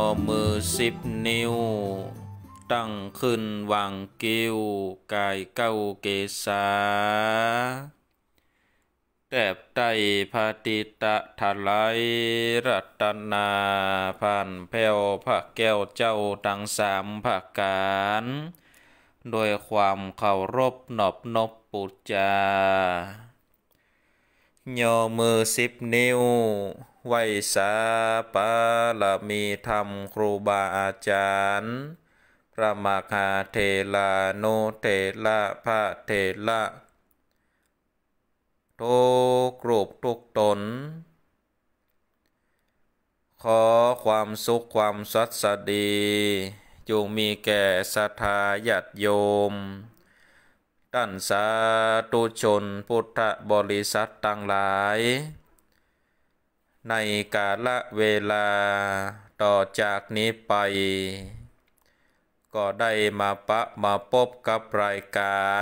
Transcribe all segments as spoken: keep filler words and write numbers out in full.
มือสิบนิ้วตั้งขึ้นวางกิ้วกายเก้าเกษาแตบไตพาติตะทลายรัตนาผ่านแผ้วพระแก้วเจ้าทั้งสามภาการโดยความเคารพนอบนบปุจจาย่อมือสิบนิ้วไหวสาปาลามีธรรมครูบาอาจารย์พระมหาเถระโนเถระพระเถระทุกรูปทุกตนขอความสุขความสัสดีจงมีแก่ศรัทธาญาติโยมท่านสาธุชนพุทธบริษัททั้งหลายในกาลเวลาต่อจากนี้ไปก็ได้มาปะมาพบกับรายการ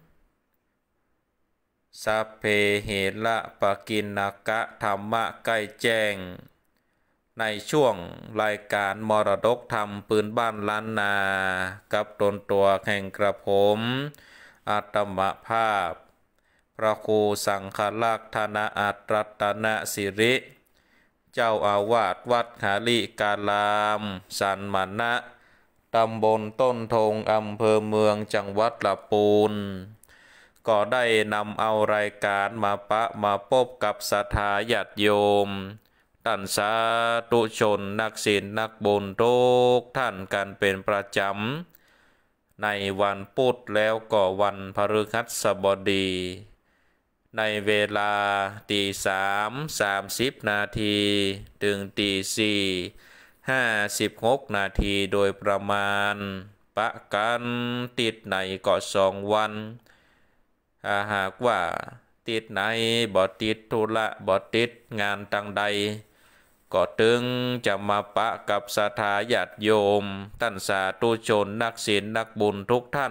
สัพเพเหระปกิณกะธรรมะใกล้แจ้งในช่วงรายการมรดกธรรมปืนบ้านล้านนากับตนตัวแห่งกระผมอาตมภาพพระครูสังฆลักษณ์ธนอัตรัตนสิริเจ้าอาวาสวัดหาลิกาลามสันมณะตำบลต้นทงอำเภอเมืองจังหวัดลำพูนก็ได้นำเอารายการมาปะมาพบกับศรัทธาญาติโยมท่านสาธุชนนักศีลนักบุญทุกท่านกันเป็นประจำในวันพุธแล้วก็วันพฤหัสบดีในเวลาตีสามสามสิบนาทีถึงตีสี่ห้าสิบหกนาทีโดยประมาณปะกันติดในก็สองวันถ้าหากว่าติดไหนบ่ติดธุระบ่ติดงานต่างใดก็ตึงจะมาปะกับศรัทธาญาติโยมท่านสาธุชนนักศีลนักบุญทุกท่าน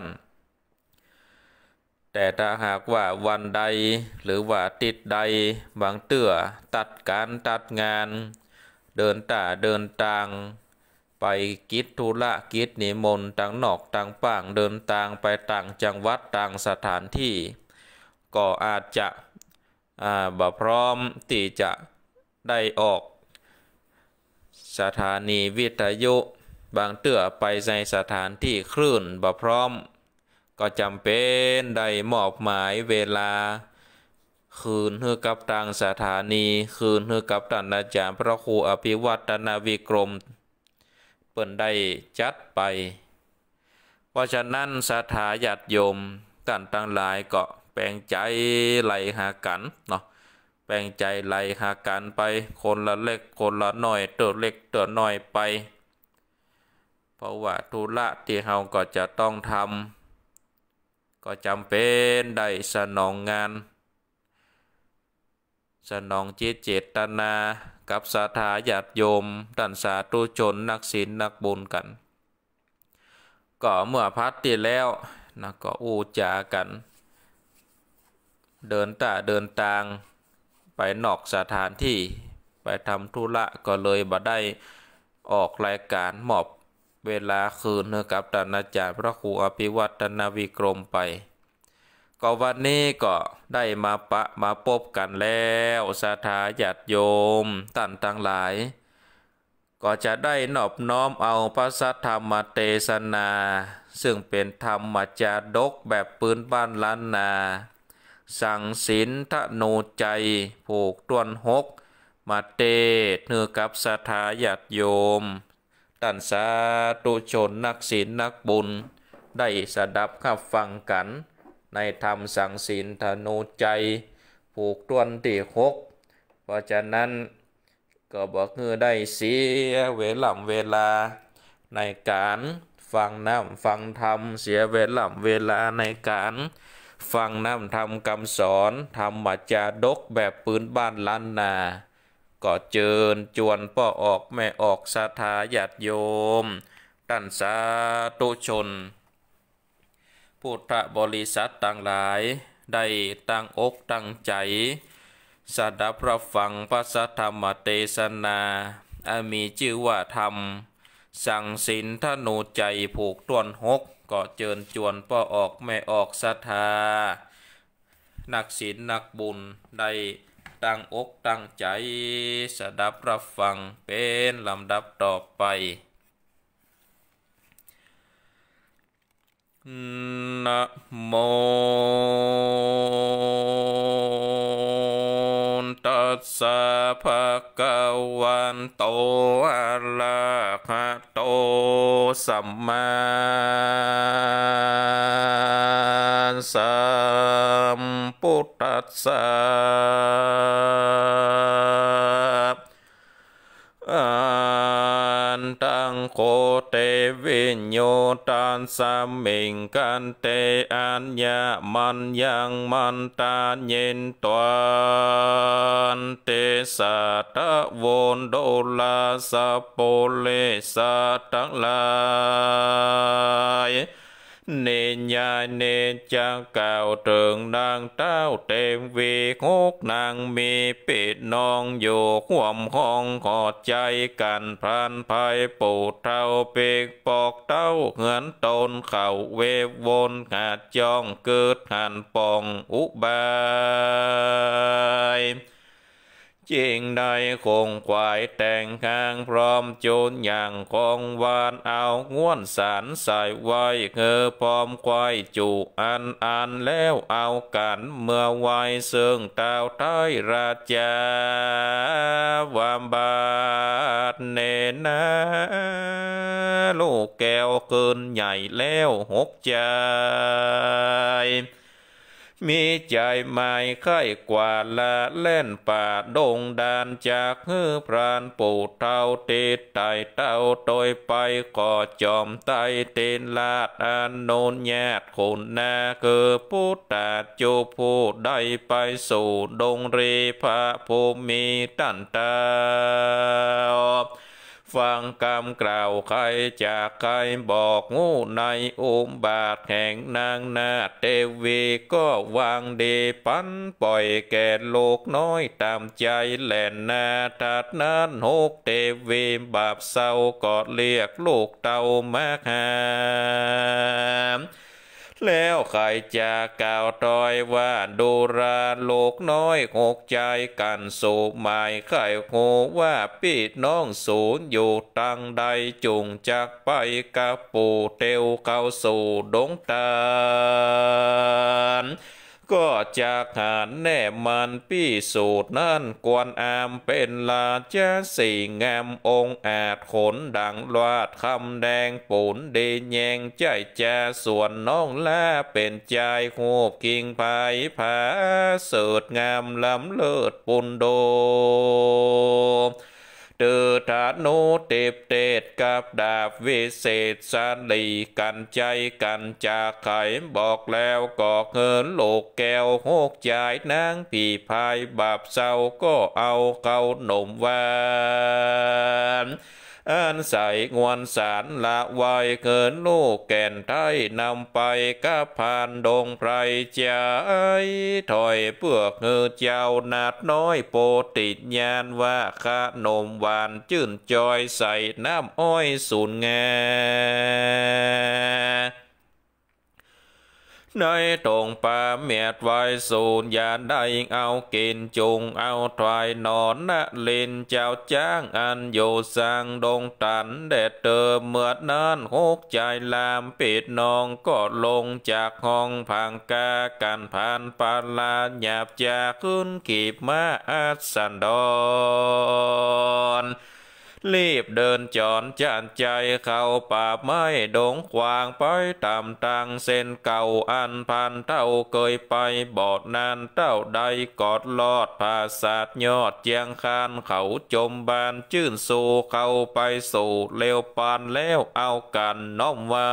แต่ถ้าหากว่าวันใดหรือว่าติดใดบางเตื้อตัดการตัดงานเดินตาเดินทางไปกิจธุระกิจนิมนต์ต่างนอกต่างป่างเดินทางไปต่างจังหวัดต่างสถานที่ก็อาจจะอ่าบ่พร้อมที่จะได้ออกสถานีวิทยุบางเตื้อไปในสถานที่คลื่นบ่พร้อมก็จำเป็นได้มอบหมายเวลาคืนให้กับทางสถานีคืนให้กับท่านอาจารย์พระครูอภิวัตนาวิกรมเปิ่นได้จัดไปเพราะฉะนั้นศรัทธาญาติโยมท่านทั้งหลายก็แปลงใจไหลหากันเนาะแปลงใจไหลหากันไปคนละเล็กคนละน้อยเติบเล็กเติบน้อยไปเพราะว่าธุระที่เราก็จะต้องทำก็จำเป็นได้สนองงานสนองจิตเจตนากับศรัทธาญาติโยมท่านสาธุชนนักศีลนักบุญกันก็เมื่อพัดที่แล้วนะก็อู้จากันเดินตาเดินทางไปนอกสถานที่ไปทำธุระก็เลยบ่ได้ออกรายการมอบเวลาคืนให้กับท่านอาจารย์พระครูอภิวัตนาวิกรมไปก็วันนี้ก็ได้มาปะมาพบกันแล้วศรัทธาญาติโยมท่านทั้งหลายก็จะได้นอบน้อมเอาพระสัทธรรมเทศนาซึ่งเป็นธรรมจาดกแบบปืนบ้านล้านนาสั่งศีลทะโนใจผูกต้วนหกมาเตศเนื้อกับศรัทธาญาติโยมท่านสาธุชนนักศีลนักบุญได้สดับขับฟังกันในธรรมสั่งศีลทะโนใจผูกต้วนที่หกเพราะฉะนั้นก็บอกเงือได้เสียเวลาเวลาในการฟังน้ำฟังธรรมเสียเวลาเวลาในการฟังน้ำธรรมคำสอนธรรมจาดกแบบปืนบ้านล้านนาก็เจิญจวนพ่อออกแม่ออกศรัทธาญาติโยมท่านสาธุชนพุทธบริษัทต่างหลายได้ตั้งอกตั้งใจสดับรับฟังพระสัทธรรมเทศนามีชื่อว่าธรรมสั่งสินธนูใจผูกต้วนหกก็เจิญจวนป้อออกไม่ออกศรัทธานักศีลนักบุญได้ตั้งอกตั้งใจสดับรับฟังเป็นลำดับต่อไปนะโมตัสสะภะคะวันโตอะระหะโตสัมมาสัมพุทธัสสะอันตังโคเตวิญโยตันสัมมิงกันเตอัญญามันยังมันตาเย็นตวันเตสัตโวนโดลาสะโปเลสัตทั้งหลายเนญญาเนจังเก่าเติงนางเต้าเต็มวีหกนางมีปิดนองอยู่ห่วมห้องกอดใจกันพรานภัยปูเท่าเปกปอกเต้าเหือนตนเข่าเววนหาดจ้องเกิดหันปองอุบายจริงได้คงควายแต่งข้างพร้อมโจนอย่างคองวานเอาง้วนสารใส่ไว้เงอพร้อมควายจูอันอันแล้วเอากันเมื่อไว้เสื่องเต้าใต้ราชาวามบาดเนนาลูกแก้วเกินใหญ่แล้วหกใจมีใจไม่ค่อยกว่าละเล่นป่าดงดานจากฮือพรานปูเท่าติดไตเต้าโดยไปก่อจอมไตเต็นลาดอันโนนแยดคนนาคือผู้ตาจูผู้ได้ไปสู่ดงรีพระภูมิตันตาฟังคำกล่าวใครจากใครบอกงูในอุมบาทแห่งนางนาเทวีก็วางดีปันปล่อยแก่โลกน้อยตามใจแหล่นนาตัดนั้นหกเทวีบาปเศร้าก็เรียกลูกเต่ามาหาแล้วใครจะกล่าวตอยว่าดูราโลกน้อยหกใจกันสู่หมายใครโหว่าพี่น้องศูนย์อยู่ตั้งใดจุงจักไปกับปู่เตียวเข้าสู่ดงตาลก็จากหาแน่มันพี่สูตรนั่นกวนอามเป็นลาชาสี่งามองอาจขนดังลาดคำแดงปูนดีแยงใจจ่าส่วนน้องล่าเป็นใจหูบกิ่งไผ่ผาเสิดงามล้ำเลิศปุนโดเตือธานุเตบเตดกับดาบวิเศษสาลีกันใจกันจากไขบอกแล้วก็เงินโลกแก้วหกใจนางผีพายบาปเศร้าก็เอาเก่าหนุ่มวานอันใส่งวนสารละไว้เกินลูกแก่นไทยนำไปกับผ่านดงไพรใจถอยเพื่อเงือเจ้านาดน้อยโปติดญาณว่าขนมหวานจื่นจอยใส่น้ำอ้อยสูนงาในตรงป่าเมียดไว้สูญยาได้เอากินจุงเอาถวายนอนนะลินเจ้าจ้างอันอยู่สร้างดงตันเด็ดเติมเมื่อนั้นหกใจลามปิดนองก็ลงจากห้องพังกากันผ่านปาลาหยาบจากขึ้นกีบมาอัดสันดอนรีบเดินจอนจานใจเข้าป่าไม้ดงขวางไปตามทางเส้นเก่าอันพันเต้าเคยไปบอดนานเต้าใดกอดลอดภาษาดยอดเจียงคานเขาจมบานชื่นสู่เข้าไปสู่เลวปานแล้วเอากันน้อมไว้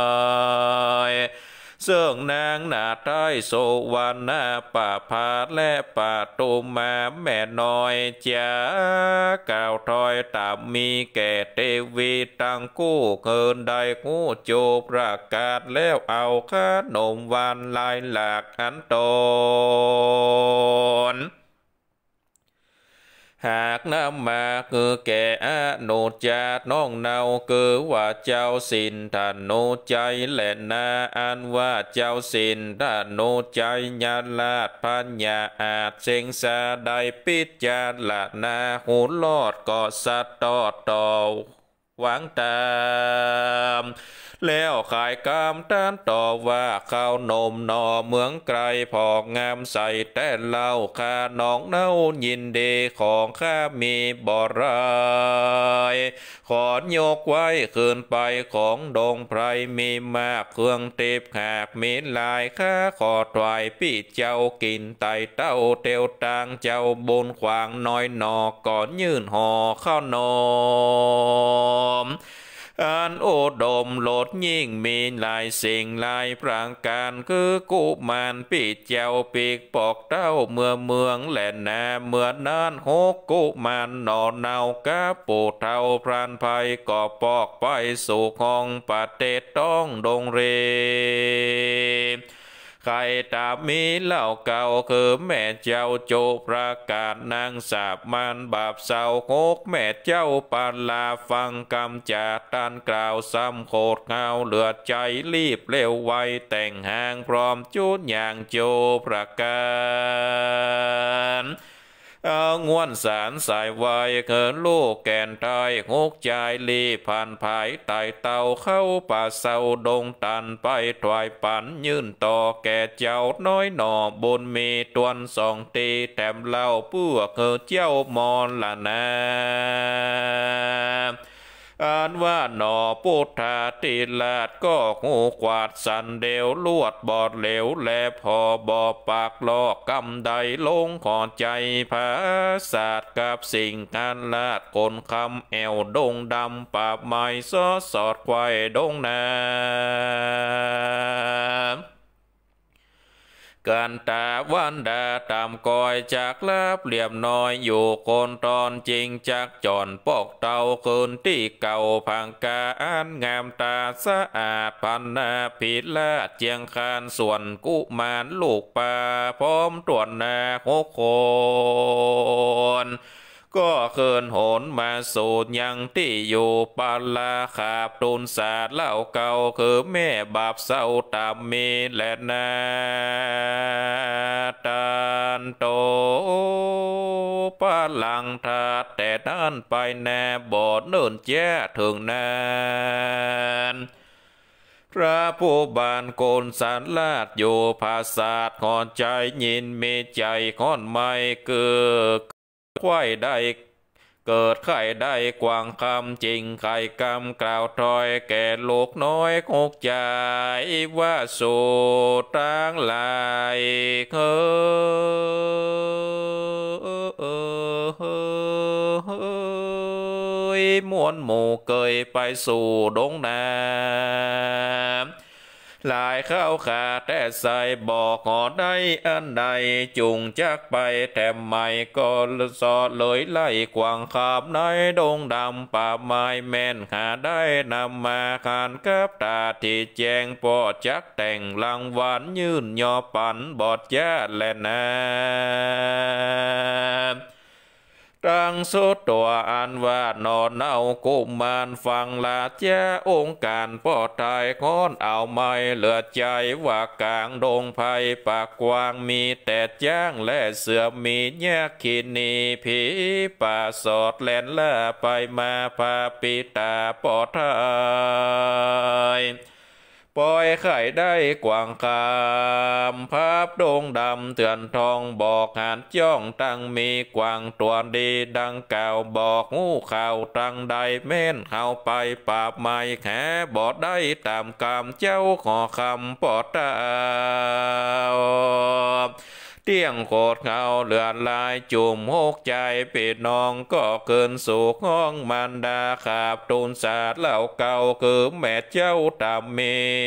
เสื่องนางหน้าใต้โสวรรณาป่าพาดและป่าตูมาแม่น้อยจาก่าวถอยตามมีแก่เทวีตังกู้เกินได้กูโจประกาศแล้วเอาขนมหวานลายหลากอันตนหากน้ำมาคือแก่อโนจาน้องเนาคือว่าเจ้าสินท่านโนใจแหละนาอันว่าเจ้าสินท่านโนใจญาลาดพัญญาอาจเสงสาได้ปิจจารละนาหูลอดก็สัตตอดต่อหวังตามแล้วขายกามต้านต่อว่าข้าวนมนอเมืองไกลพอกงามใสแต่เล่าข้าน้องเน่ายินดีของข้ามีบ่รายขอยกไว้คืนไปของดงไพรมีมากเครื่องเต็บหากมีลายข้าขอถวายพี่เจ้ากินไตเต้าเตียวตางเจ้าบนขวางน้อยนอก่อนยื่นห่อข้าวนมอันโอดมโลดยิ่งมีหลายสิ่งหลายพรางการคือกุมารปีเจ้าปีกปอกเต้าเมื่อเมืองแหลนาเมื่อนานหกกุมารนอนเนากะปูเท่าพรานภัยก่อปอกไปสู่ห้องปะเตต้องดงเรใครตามีเล่าเก่าคือแม่เจ้าโจประกาศนางสาบมันบาปเศร้าโคกแม่เจ้าปานลาฟังกำจาตันกล่าวซ้ำโคตรเงาเหลือใจรีบเร็วไวแต่งห่างพร้อมจุดอย่างโจประกาศเอางวนสารสายไวเกินลูกแก่นตายหกใจลีผ่านภายไต่เต่าเข้าป่าเศร้าดงตันไปถวายปันยื่นต่อแก่เจ้าน้อยหน่อบนมีตวนสองตีแถมเล่าเพื่อเกิดเจ้ามอนละนาอ่านว่าหนอพุทธาติลาดก็หูกวาดสันเดวลวดบอดเหลวแลพอบอปากลอกกำใดลงขอใจภาศาสตร์กับสิ่งการลาดคนคำแอวดงดำปาบไม้ซอสอดควายดงนาการตาวันดาตามกอยจากลาบเหลี่ยมน้อยอยู่คนตอนจริงจากจอนปอกเตาคืนที่เก่าพังกาอันงามตาสะอาดพันนาผิดละเจียงคานส่วนกุมารลูกป่าพร้อมตรวจนาหกคนก็เคินโหนมาสูดยังที่อยู่ปาลาขาบตุนสาดเล่าเก่าคือแม่บาปเศร้าตามมีและนาตานโตปาลังทาแต่ด้านไปแน่บ่เนินแจ้ถึงนานพระผู้บานโกนสารลาดอยู่ภาษาขอนใจยินมีใจขอนไม่เกิดควายได้เกิดไข่ได้กวางคำจริงไข่กำกล่าวถอยแก่ลูกน้อยคกใจว่าสู่ตั้งลายเคยมวนหมู่เกยไปสู่ดงนาหลายเข้าขาแต่ใส่บอกหอได้อันใดจุงจักไปแต่ไม่ก็สอดเลยไล่กวางขาบในดงดำป่าไม้แม่นหาได้นำมาขานกับตาที่แจงปอจักแต่งลังวันยื่นยอปันบอดแย่และนาตั้งสุดตัวอันว่านอนเอากุมารฟังลาแจ้องค์การปอดไทยค้อนเอาไม่เหลือใจว่ากลางดงไผ่ปากกว้างมีแต่จ้างและเสือมีแยกขีนีผีป่าสอดแลนล่าไปมาพาปิตาปอดไทยปล่อยไข่ได้กวางคามภาพโด่งดำเตือนทองบอกหานจ้องตั้งมีกวางตัวดีดังเก่าบอกงูข่าวตั้งใดเม่นเข้าไปปราบไม่แขบอดได้ตามกามเจ้าขอคำปอดตาเตี้ยงโคตรเงาเลือนลายจุ่มหกใจปิดนองก็เกินสู่ห้องมันดาขาบตูนสาดเหล่าเก่าคือแม่เจ้าตามเม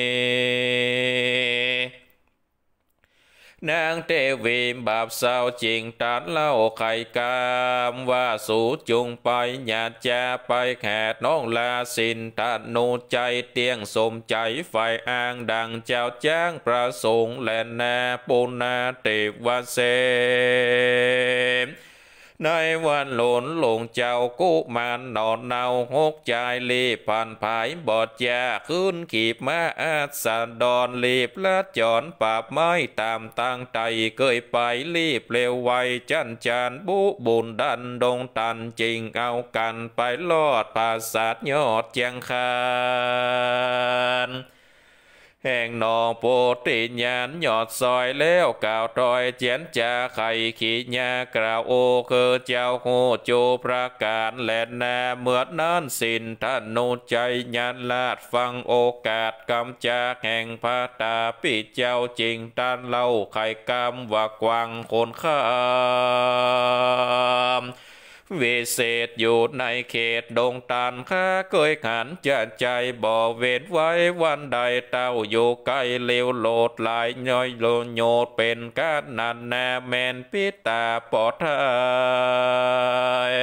นางเทวีบาปเศร้าจริงตัดเล่าไข่กามว่าสู่จุงไปหยาดจาไปแขกน้องลาสินตัดนูใจเตียงสมใจไฟอ้างดังเจ้าจ้างประสงค์และนาปุนาเทวเสในวันหลนหลงเจ้ากุมารนอนเนาหกใจรีบผ่านภายบอดยาขึ้นขีบมาอาสาดอนรีบละจอนปราบไม้ตามตั้งใจเคยไปรีบเร็วไวจันจานบุบุญดันดงตันจริงเอากันไปลอดปราสาทยอดเจียงคานแห่งนองโปติญาณยอดซอยแล้วกล่าวตอยเจียนจาไข่ขีญากล่าวโอคือเจ้าโหโจประการแลนนาเมื่อนั้นสินท่านโนใจญาณลาดฟังโอกาสกำจากแห่งพระตาปิเจ้าจริงตันเล่าไข่กำว่ากวางคนข้ามวิเศษอยู่ในเขตดงตันข้าเคยขันจะใจบ่อเวทไว้วันใดเต้าอยู่ใกล้เลี้ยวโลดหลายน้อยโลโยดเป็นการนันนาแมนพิตาปอดไทย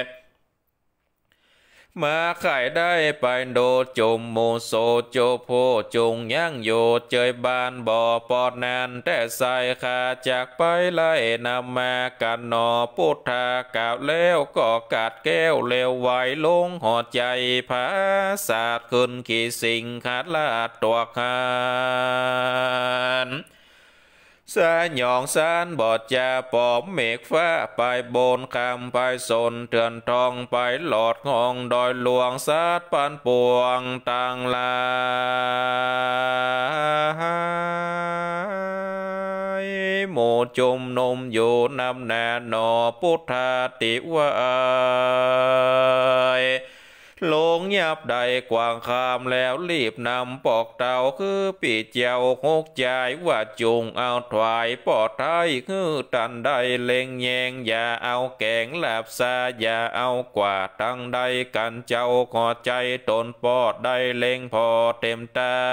มาไข่ได้ไปโดจมโมโซโจโพจงย่างโยเจยบานบ่อปอดนานแต่ใส่ขาจากไปไล่นำมากันนอพุทธากล่าวแล้วก็กัดแก้วเลวไหวลงหอดใจผาศาสตร์ขึ้นขี่สิงขาดลาดตัวคานสาหยองสานบอดจาปอมเมฆฟ้าไปโบนคำไปสนเถื่อนทองไปหลอดห้องดอยหลวงสาดปันปวงต่างลายโมจุมนมอยู่นำนาหนอพุทธาติวายลงยับใดกวางคามแล้วรีบนำปอกเต่าคือปีเจ้าหกใจว่าจุงเอาถวายปอดไทยคือตันใดเล็งแยงอย่าเอาแกงลาบซาอย่าเอากว่าตั้งใดกันเจ้าขอใจตนปอดได้เล็งพอเต็มตา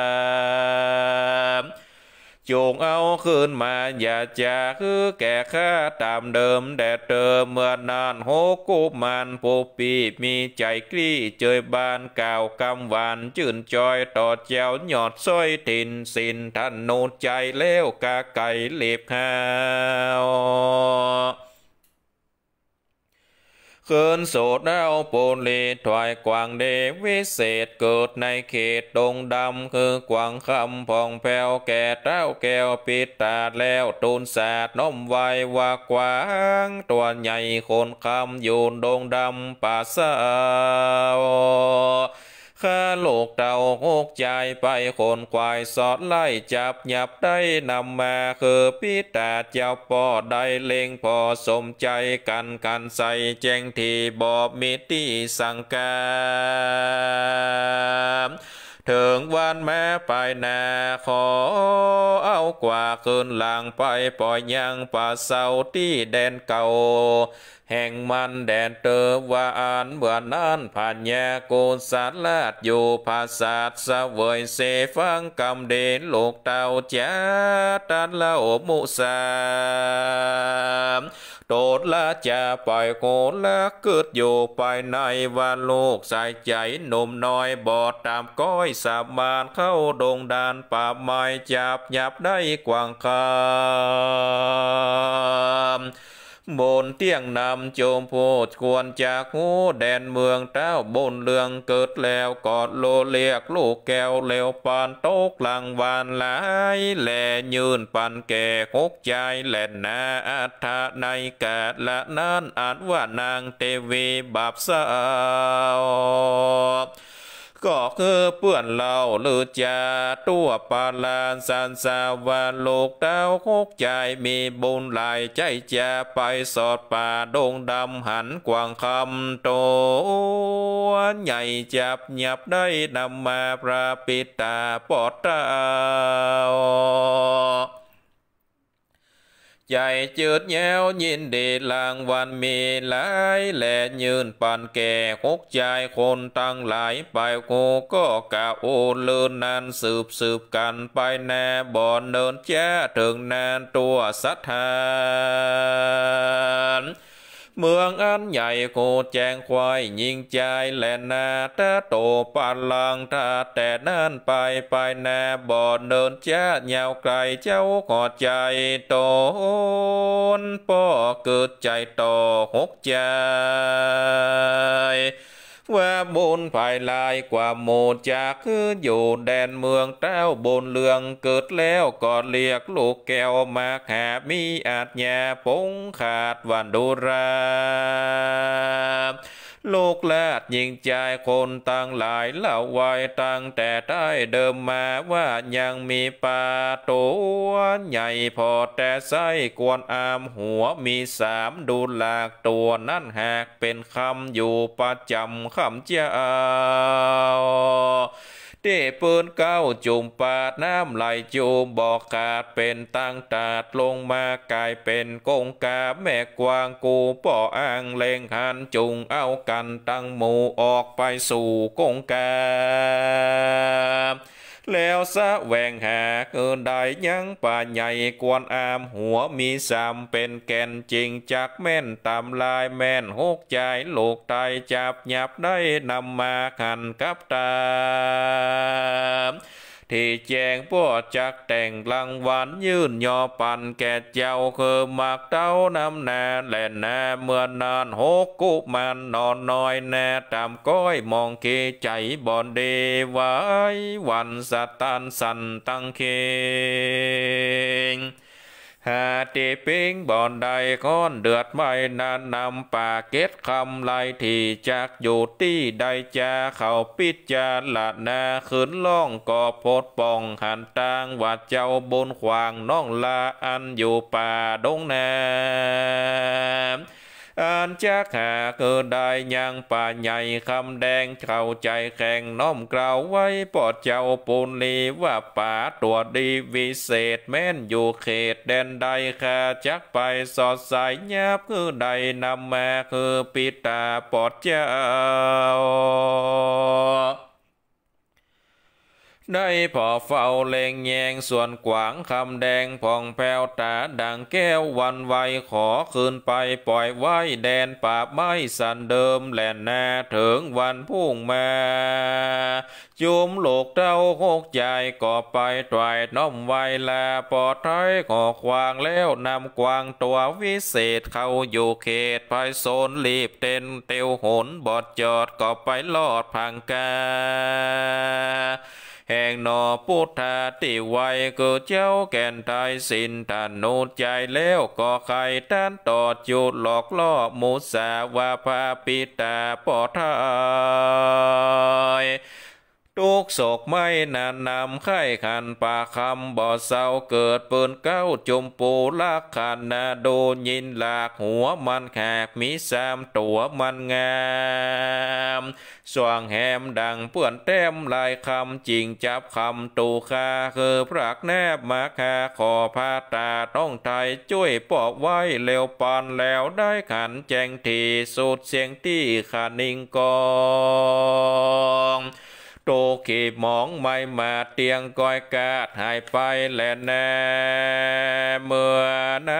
จงเอาคืนมาอย่าจะคือแก่ข้าตามเดิมแดดเดิมเมื่อนานโหกุมันปูปีมีใจกรี้เจยบานกล่าวกำหวานจื่นจอยต่อเจ้าหยอดซ้อยตินสินท่านโนดใจแล้วกาไก่เล็บข้าวเคินโสดเอาโปลีถวายกวางเดวิเศษเกิดในเขตดงดำคือกวางคำพองแผ้วแก่เต้าแก้วปิดตาแล้วตูนสาดน้มไว้ว่ากวางตัวใหญ่คนคำอยู่ดงดำป่าสาวข้าโลกเต่าหกใจไปคนควายสอดไล่จับหยับได้นำมาคือพิตาเจ้าปอได้เล็งพอสมใจกันกันใส่แจ้งที่บอบมิติสังกามถึงวันแม้ไปนาขอเอากว่าคืนหลังไปปล่อยยังป่าเศร้าที่แดนเก่าแห่งมันแดนเตอวาอันเบื่อนั้นผ่านแยโกสาลาดอยู่ภาษาสเวยเสฟังกำเดนโลกเต่าจ้าตันเล่ามุสามโตดละจะปล่อยโกละเกิดอยู่ภายในวันโลกใส่ใจหนุ่มน้อยบอดตามก้อยสาบานเข้าดงดานป่าไม้จับหยับได้กวางคามบนเตียงนำโจมโพดควรจากหูแดนเมืองเต้าบนเรืองเกิดแล้วกอดโลเลียกลูกแก้วเลวปานโตกหลังวานหลายแลยืนปันแก่หกใจแหลนนาอัฏฐะในกาดละนั้นอาจว่านางเทวีบาปสาวก็คือเปื่อนเล่าหรือจาตัวปาลานสันสาวาโลกดาวหกใจมีบุญหลายใจจะไปสอดป่าดงดำหันกวางคำโตใหญ่จับหยับได้นำมาพระปิตาปอดเต้าใจจืดแย้วยินดีลางวันมีหลายแหล่ยืนปานแก่หกใจคนตั้งหลายไปโคก็กะโอนเลื่นนานสืบสืบกันไปแน่บ่อนเดินแจ้ถึงนานตัวสัทธานเมืองอันใหญ่โคแจงควายยิงใจแลนาตาโตปาลังตาแต่นั่นไปไปนาบ่อเดินจ้าเหยาวไกลเจ้าขอใจโตนป่อเกิดใจต่อหกใจว่าบนภายลายกว่าโมจากคืออยู่แดนเมืองเต้าบนเลืองเกิดแล้วก็เรียกลูกแก้วมาหามีอาจญาปงขาดวันดุราลูกลาดยิงใจคนตั้งหลายเล่าไว้ตั้งแต่ได้เดิมมาว่ายังมีป่าตัวใหญ่พอแต่ไส้กวนอามหัวมีสามดูหลากตัวนั่นหากเป็นคำอยู่ประจำคำเจ้าเต้ปืนเก้าจุ่มปาดน้ำไหลจูมบอกขาดเป็นตั้งตาดลงมากลายเป็นกงกาแม่กวางกูป่ออ้างเลงหันจุงเอากันตั้งหมู่ออกไปสู่กงกาแล้วสะแหวงหาเกินได้ยังป่าใหญ่กวนอามหัวมีสามเป็นแก่นจริงจากแม่นตามลายแม่นหกใจโลกตายจับหยับได้นำมาขันกับตาที่แจงพวกจักแต่งรางวัลยื่นยอปันแก่เจ้าคือมักเต้าน้ำนาแหล่นาเมื่อนานหกกุมันนอนน้อยแน่ตามก้อยมองเกใจบอนเดไว้วันสตันสันตั้งเคงหาเตปิงบอนใดค้อนเดือดไม่นานนำป่าเก็ดคำไล่ที่จากอยู่ที่ใดจะเข้าปิดจาละนาขืนล่องก่อโพดป่องหันตางว่าเจ้าบนขวางน้องลาอันอยู่ป่าดงนาอันจักหาเกิดได้ยังป่าใหญ่คำแดงเข้าใจแข่งน้อมกล่าวไว้ปอดเจ้าปูนลีว่าป่าตัวดีวิเศษแม่นอยู่เขตแดนใดข้าจักไปสอดสายยับคือใดนำมาคือปิตาปอดเจ้าได้พอเฝ้าเล็งแยงส่วนกวางคำแดงผ่องแผ้วตาดังแก้ววันไวขอคืนไปปล่อยไว้แดนป่าไม้สันเดิมแหลนนาถึงวันพุ่งมาจุมโลกเต้าโคกใจก่อไปตรายน้อมไวลาปอดไทยขอควางแล้วนำกวางตัววิเศษเข้าอยู่เขตภายโซนรีบเต้นเตียวหนบอดจอดก็ไปลอดพังกาแห่งนอพุทธาติไวเกิดเจ้าแก่นไทยสินทานุใจแล้วก็ใครท่านต่อจุดหลอกล่อมุสาวาภาปิตาปอทายทุกโศกไม่นานนำไข่ขันป่าคำบ่อเศร้าเกิดปืนเก้าจมปูลักขันนาโดยินหลากหัวมันแขกมีสามตัวมันงามสว่างแหมดังเปื่อนแต้มลายคำจริงจับคำตูคาคือพรักแนบมาคาขอพาตาต้องไทยช่วยปอบไว้เร็วปานแล้วได้ขันแจงทีสุดเสียงที่ขานิงกองโตขีบมองไม่มาเตียงก้อยกาดหายไปแลแน่เมื่อ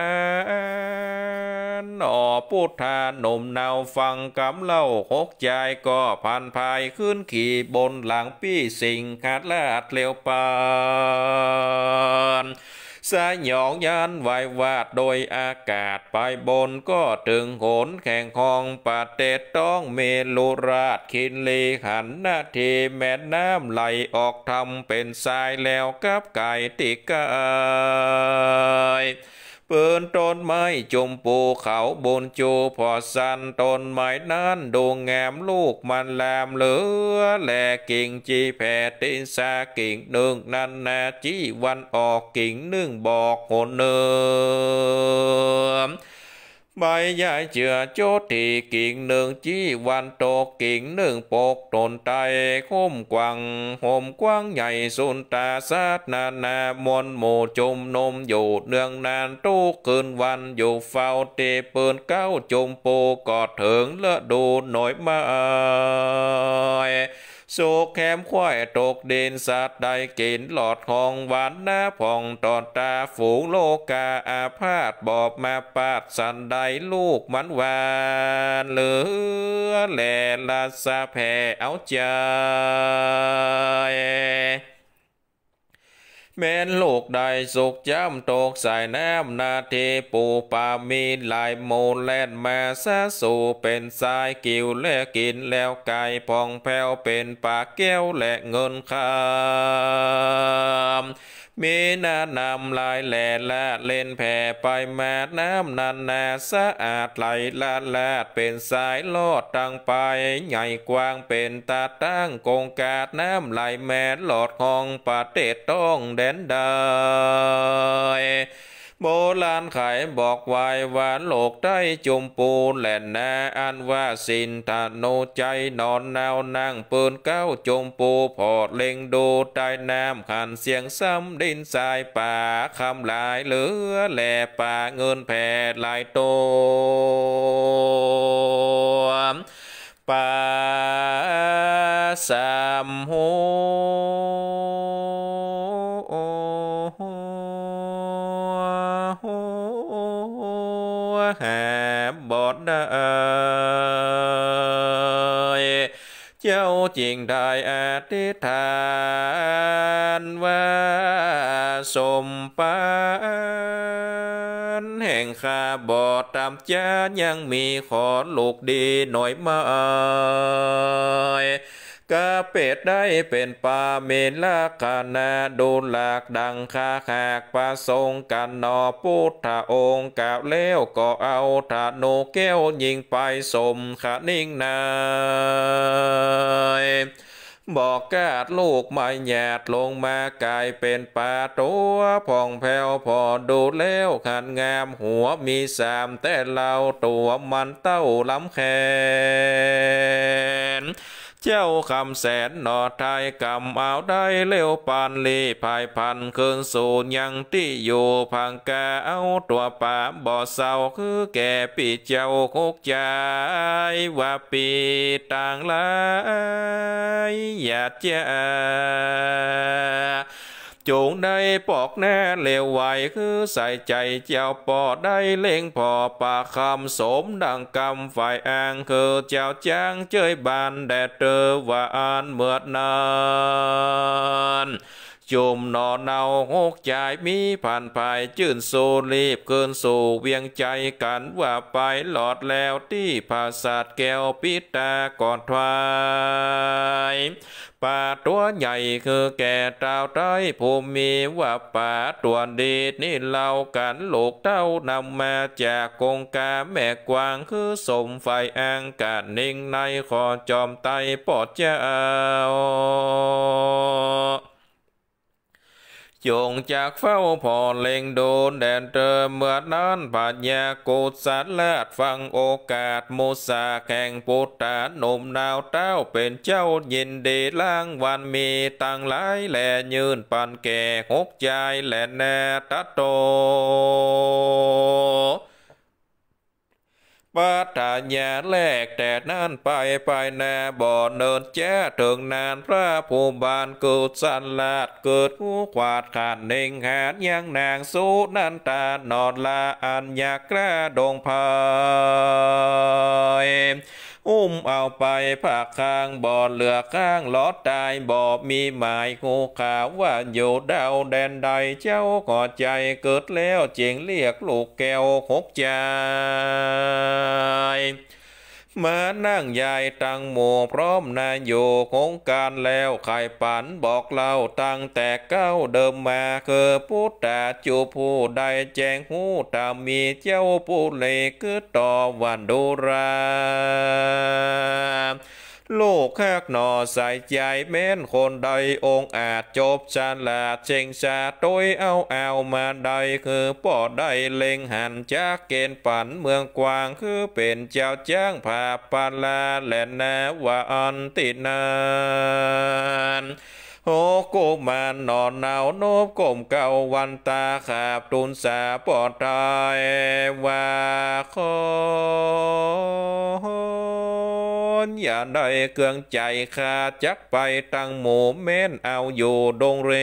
นั้นหนอพุทธาหนุ่มเนาฟังกำเล่าหกใจก็พันภายขึ้นขี่บนหลังปี้สิงขาดลาดเลี้ยวปานสายองยันไหววาดโดยอากาศไปบนก็ถึงโหนแข่งคองปาเตตต้องเมลุราชคินลีหันนาทีแม่น้ำไหลออกทำเป็นทรายแล้วกับไก่ติกายเปืนต้นไม้จมปูเขาบนจูพอสันต้นไม้นั้นดูงามลูกมันแหลมเหลือแหลกิ่งจีแผ่ตินสากิ่งหนึ่งนันนาจีวันออกกิ่งหนึ่งบอกหนเนื้อใบใหญ่เจือโจตีกิ่งหนึ่งจี้วันโตกิ่งหนึ่งปกตนไตคุ้มกวังห่มกว้างใหญ่สุนตาซาดนานามนหมู่จุมนมอยู่เนืองนานตู้คืนวันอยู่เฝ้าเตปืนเก้าจุมปูกอดถึงเลือดูหน่อยมาสุกแคมควายตกดินสัตว์ใดกินหลอดของหวานหน้าผ่องตอดตาฝูงโลกาอาพาธบอบมาปาดสันใดลูกมันหวานเหลือแหล่ลาสะแผ่เอาใจแม้นลูกได้สุกจ้ำตกใส่น้ำนาทีปูปามีลายโมแลนมาซาสู่เป็นสายกิ่วและกินแล้วไก่พองแผ้วเป็นปากแก้วและเงินคำมีหน้านำลายแหล่ละเล่นแผ่ไปมาน้ำนันนาสะอาดไหลลาลาดเป็นสายลอดตั้งไปใหญ่กว้างเป็นตาตั้งกงกาดน้ำไหลแม่หลอดของประเทศต้องแดนใดโบราณไขบอกไว้ว่าโลกได้จุมปูแหล่นนาอันว่าสินธโนใจนอนนาวนั่งปืนเก้าจุมปูพอดเล็งดูใต้น้ำขันเสียงซ้ำดินทรายป่าคำลายเหลือแหล่ป่าเงินแผ่ลายโตป่าสามโหหาบอดได้เจ้าจริงได้อธิษฐานว่าสมปานแห่งข้าบอดตามจายังมีขอลูกดีหน่อยมากะเป็ดได้เป็นปาเมนลากานาดูหลากดังคาหากประสงค์กันนอพุทธองค์กล่าวแล้วก็เอาธนูแก้วยิงไปสมขะนิ่งนายบอกกาดลูกไม่หยาดลงมากลายเป็นปลาตัวผ่องแผ้วพอดูแล้วขันงามหัวมีสามแต่เราตัวมันเต้าล้ำแขนเจ้าคำแสนหนอไทยกำเอาได้เลี้ยวปานลีภายพันคืนสู่ยังที่อยู่พังกาเอาตัวป่าบ่อเศร้าคือแก่ปีเจ้าคุกใจว่าปีต่างหลายอย่าเจ้าจงได้ปอกแน่เลวไหวคือใส่ใจเจ้าปอได้เล่งพอปากคำสมดังกำฝ่ายอ่างคือเจ้าจ้างเจยบานแดดเตอว่าอ่านเมื่อนานจุมนอนเนาหกใจมีผ่านภายจื่นโซรีบเกินสู่เวียงใจกันว่าไปหลอดแล้วที่ภาษาแก้วปิตาก่อนทวายป่าตัวใหญ่คือแก่เต้าไต้ภูมิว่าป่าตัวดีนี่เล่ากันลูกเต้านำมาจากกงกาแม่กวางคือสมไฟอ่างกาดนิ่งในขอจอมไตปอดเจ้าจงจากเฝ้าพอเล็งโดนแดนเตอเมื่อนั้นปัญญาโกศสัตลาดฟังโอกาสมุสาแข่งปุตตาหนุ่มนาวเต้าเป็นเจ้ายินดีล้างวันมีตั้งหลายแลยืนปันแก่หกใจแลแนตัตโตปัตตาญาแลกแต่นั่นไปไปนาบ่อเนินแจ้ถึงนานพระภูบาลเกิดสันลาดเกิดหูขวาดขาดเน่งหาดยังนางสู้นันตานอดลาอัญญากระดงพายอุ้มเอาไปผักข้างบ่อเหลือข้างลอดตายบ่มีหมายงูขาวว่าอยู่ดาวแดนใดเจ้าก่อใจเกิดแล้วเจียงเรียกลูกแก้วหกใจมานั่งยายตั้งหมู่พร้อมนายอยู่คงการแล้วไข่ปันบอกเล่าตั้งแต่เก้าเดิมมาคือพุทธาจูผู้ใดแจ้งหูตามมีเจ้าผู้เลคือต่อวันดูราโลกแคกหนอใส่ใจแม้นคนใดองค์อาจจบชาลาดเชงชาโดยเอาเอามาใดคือป่อได้เล็งหันจากเกณฑ์ปันเมืองกวางคือเป็นเจ้าจ้างผาปาลาและนาวาอันตินานโหโกมานนอนหนาวโนบก้มเก่าวันตาขาบตุนสาปอดตายว่าขอนอย่าได้เกืองใจขาดจักไปตั้งหมู่แม่นเอาอยู่ดงเร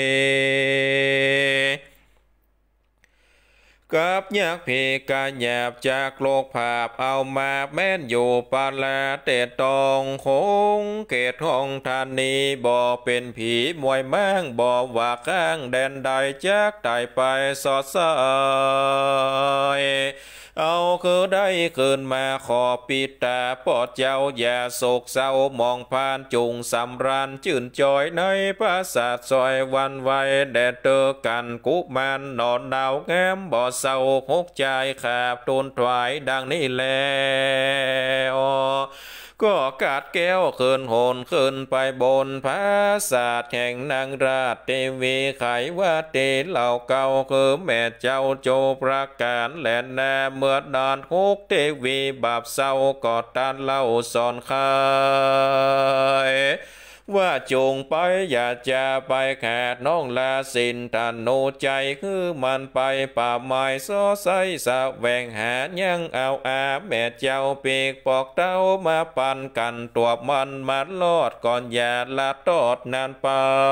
กับยักเพกาหยาบจากโลกภาพเอามาแม่นอยู่ปาลาเตตองคงเกตห้องทานนี้บ่เป็นผีมวยมั่งบ่ว่าข้างแดนใดจากตายไปสอดสายเอาคือได้คืนมาขอปิดตาปอดเจ้าอย่าโศกเศร้ามองผ่านจุงสำราญจื่นจอยในปราสาทซอยวันไวแดดเตอกันกุมันนอนดาวแง้มบ่เศร้าหกใจขาบตูนถวายดังนี้แล้วก็กาดแก้วขึ้นโหนขึ้นไปบนพระศาสตร์แห่งนางราชเทวีไขว่าเตเหล่าเก่าคือแม่เจ้าโจประการแหลนนาเมื่อดานฮกเทวีบาปเศร้ากอดตานเล่าสอนคายว่าจงไปอย่าจะไปขาดน้องลาสินทานโนใจคือมันไปป่าไม้ซอไซสะแวงหายังเอาอาแม่เจ้าเปีกปอกเต้ามาปันกันตัวมันมาลอดก่อนอย่าละตอดนานไป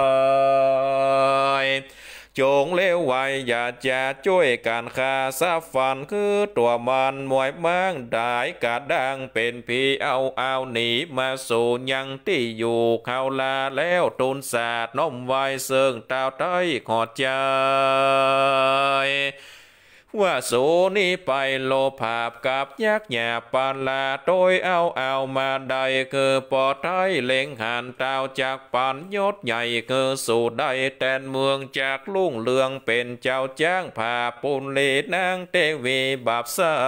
จงเลี้ยวไว้อย่าจะช่วยการฆ่าซาฟันคือตัวมันมวยมั่งได้กระดังเป็นผีเอาเอาหนีมาสู่ยังที่อยู่เขาลาแล้วตุนศาสตร์น้อมไว้เสื่องตาวใต้ขอดใจว่าโสนี้ไปโลภาบกับยักษ์หยาปานลาโดยเอาเอามาได้คือปอไทยเล็งหันตาวจากปานยศใหญ่คือสู่ได้แตนเมืองจากลุ่งเลืองเป็นเจ้าจ้างผ่าปุนเลนางเทวีบาปเศร้า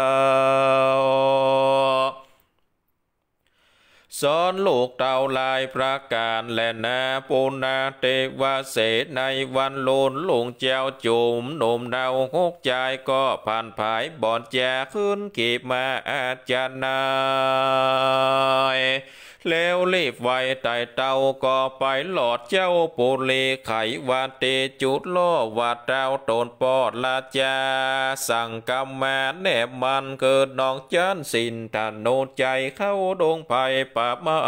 สอนลูกเต่าลายประการและนาปูนาเทวเสในวันโลนหลงเจ้าจุ่มหนุ่มดาวหกใจก็ผ่านผายบอนแจขึ้นกีบมาอาจารย์นายแล้วรีบไว้ไต่เต่าก็ไปหลอดเจ้าปุรีไขวาเตจุดล่อวัดดาวตนปอดลาจาสั่งกรรมมาแนบมันเกิดน้องจันสินทานโนใจเข้าดงไผ่ป่าไม้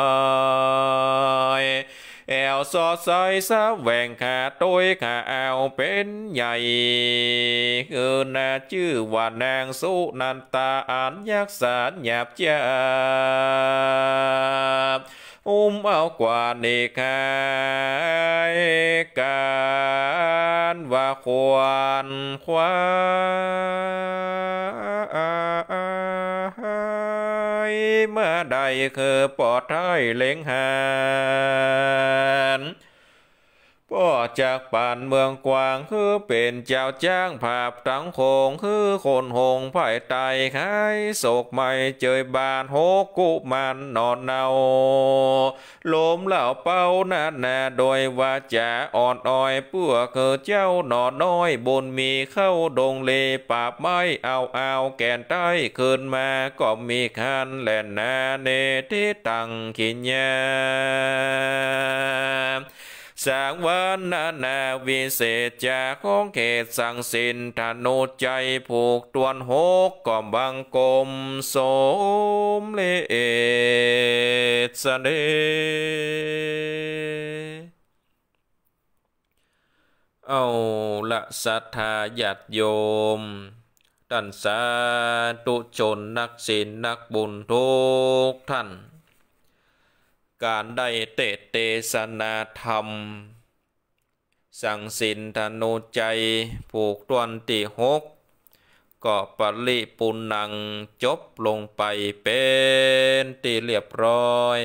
แอวสอดใสสะแหวงขาโต้ยขาแอวเป็นใหญ่เออนาชื่อว่านางสุนันตาอ่านยักษาหยาบจ้าอุ้มเอากว่านิคายการว่าควรควายเมื่อใดคือปอดไทยเล็งหานพ่อจากป่านเมืองกวางคือเป็นเจ้าจ้างภาพตั้งโคงคือคนหงไผ่ไตขายโศกไม่เจยบานโหกุมันนอนเนาลมเหล่าเป้าหน้าหน้าโดยว่าจะอ่อนอ้อยเปื่อเกิดเจ้าหนอน้อยบนมีเข้าดงเลปาบไม้เอาเอาแก่นใต้ขึ้นมาก็มีคันแหลนนาเนทิตังขิญญาสางวันนานาวิเศษจากของเขตสังสินธนุใจผูกตวนหกก่อมบังกลมสมเลสเดเอาละศรัทธาญาติโยมท่านสาธุชนนักศีลนักบุญทุกท่านการได้เตเตศนาธรรมสั่งสินธนุใจผูกตวนที่หกก็ปริปุณังจบลงไปเป็นที่เรียบร้อย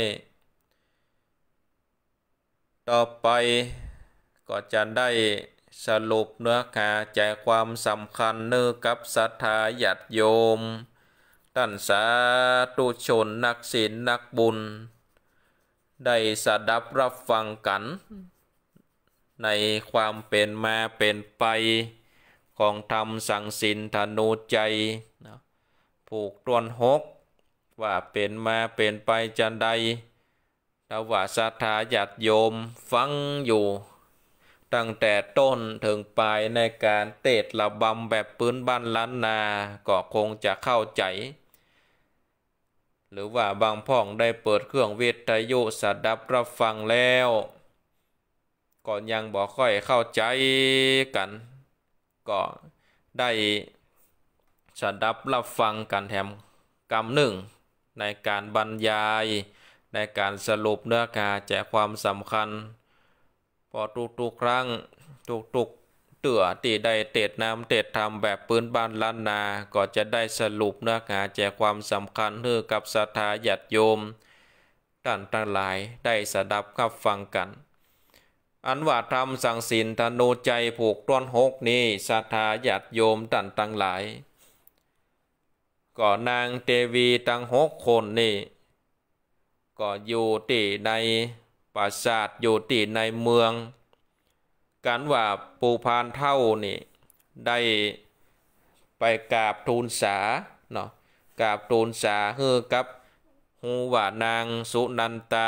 ต่อไปก็จะได้สรุปเนื้อหาใจความสำคัญเนื้อกับศรัทธาญาติโยมท่านสาธุชนนักศีลนักบุญได้สดับรับฟังกันในความเป็นมาเป็นไปของธรรมสั่งสินธนุใจนะผูกตวนหกว่าเป็นมาเป็นไปจันใดถ้าว่าศรัทธาญาติโยมฟังอยู่ตั้งแต่ต้นถึงปลายในการเตศระบำแบบปืนบ้านล้านนาก็คงจะเข้าใจหรือว่าบางพ่องได้เปิดเครื่องวิทยุสดับรับฟังแล้วก็ยังบ่ค่อยเข้าใจกันก็ได้สดับรับฟังกันแถมกำหนึ่งในการบรรยายในการสรุปเนื้อหาแจกความสำคัญพอทุกๆครั้งทุกๆเตื่อที่ได้เตดน้ำเตดทำแบบปืนบ้านล้านนาก็จะได้สรุปเนื้อหาแจกความสำคัญให้กับศรัทธาญาติโยมท่านทั้งหลายได้สดับรับฟังกันอันว่าธรรมสั่งศีลธนูใจผูกต้นหกนี้ศรัทธาญาติโยมท่านทั้งหลายก็นางเทวีทั้งหกคนนี่ก็อยู่ที่ในปราสาทอยู่ที่ในเมืองกันว่าปูพานเท่านี่ได้ไปกราบทูลสาเนาะกราบทูลสาเฮือกับฮูว่านางสุนันตา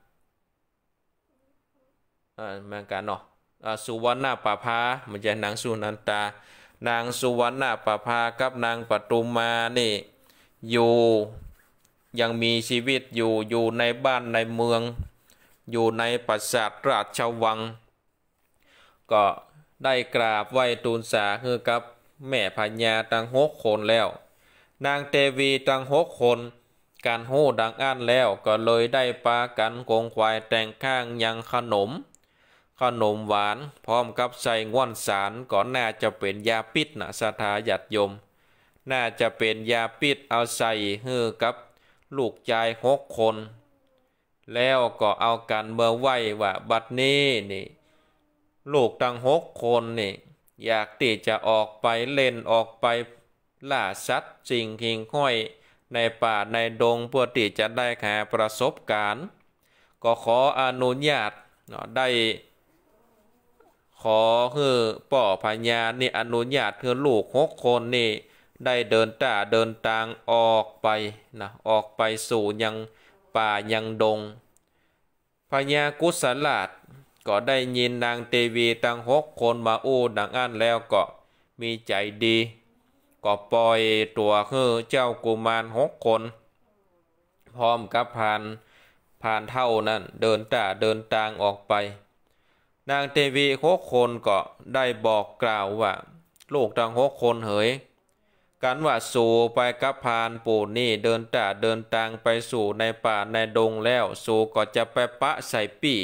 อ่าเหมือนกันเนาะสุวรรณปภามันจะนางสุนันตานางสุวรรณปภากับนางปทุมมานี่อยู่ยังมีชีวิตอยู่อยู่ในบ้านในเมืองอยู่ในปราสาทราชวังก็ได้กราบไหว้ทูลสาคือกับแม่พญาตั้งหกคนแล้วนางเทวีตั้งหกคนการโหดังอ่านแล้วก็เลยได้ปากันกงควายแต่งข้างยังขนมขนมหวานพร้อมกับใส่ง่วนสารก็น่าจะเป็นยาพิษนะศรัทธาญาติโยมน่าจะเป็นยาพิษเอาใส่ฮือกับลูกชายหกคนแล้วก็เอากันเมื่อไหว้ว่าบัดนี้นี่ลูกทั้งหกคนนี่อยากที่จะออกไปเล่นออกไปล่าสัตว์สิ่งหิ่งห้อยในป่าในดงเพื่อที่จะได้หาประสบการณ์ก็ขออนุญาตได้ขอให้ป่อพญานี่อนุญาตให้ลูกหกคนนี่ได้เดินตาเดินทางออกไปนะออกไปสู่ยังป่ายังดงพญากุศลาชก็ได้ยินนางเทวีตั้งหกคนมาอู้ดังอันแล้วก็มีใจดีก็ปล่อยตัวคือเจ้ากุมารหกคนพร้อมกับพานพานเท่านั้นเดินตาเดินทางออกไปนางเทวีหกคนก็ได้บอกกล่าวว่าลูกทั้งหกคนเหยกันว่าสู่ไปกับพานปู่นี่เดินตาเดินทางไปสู่ในป่าในดงแล้วสู่ก็จะไปปะใส่ปี่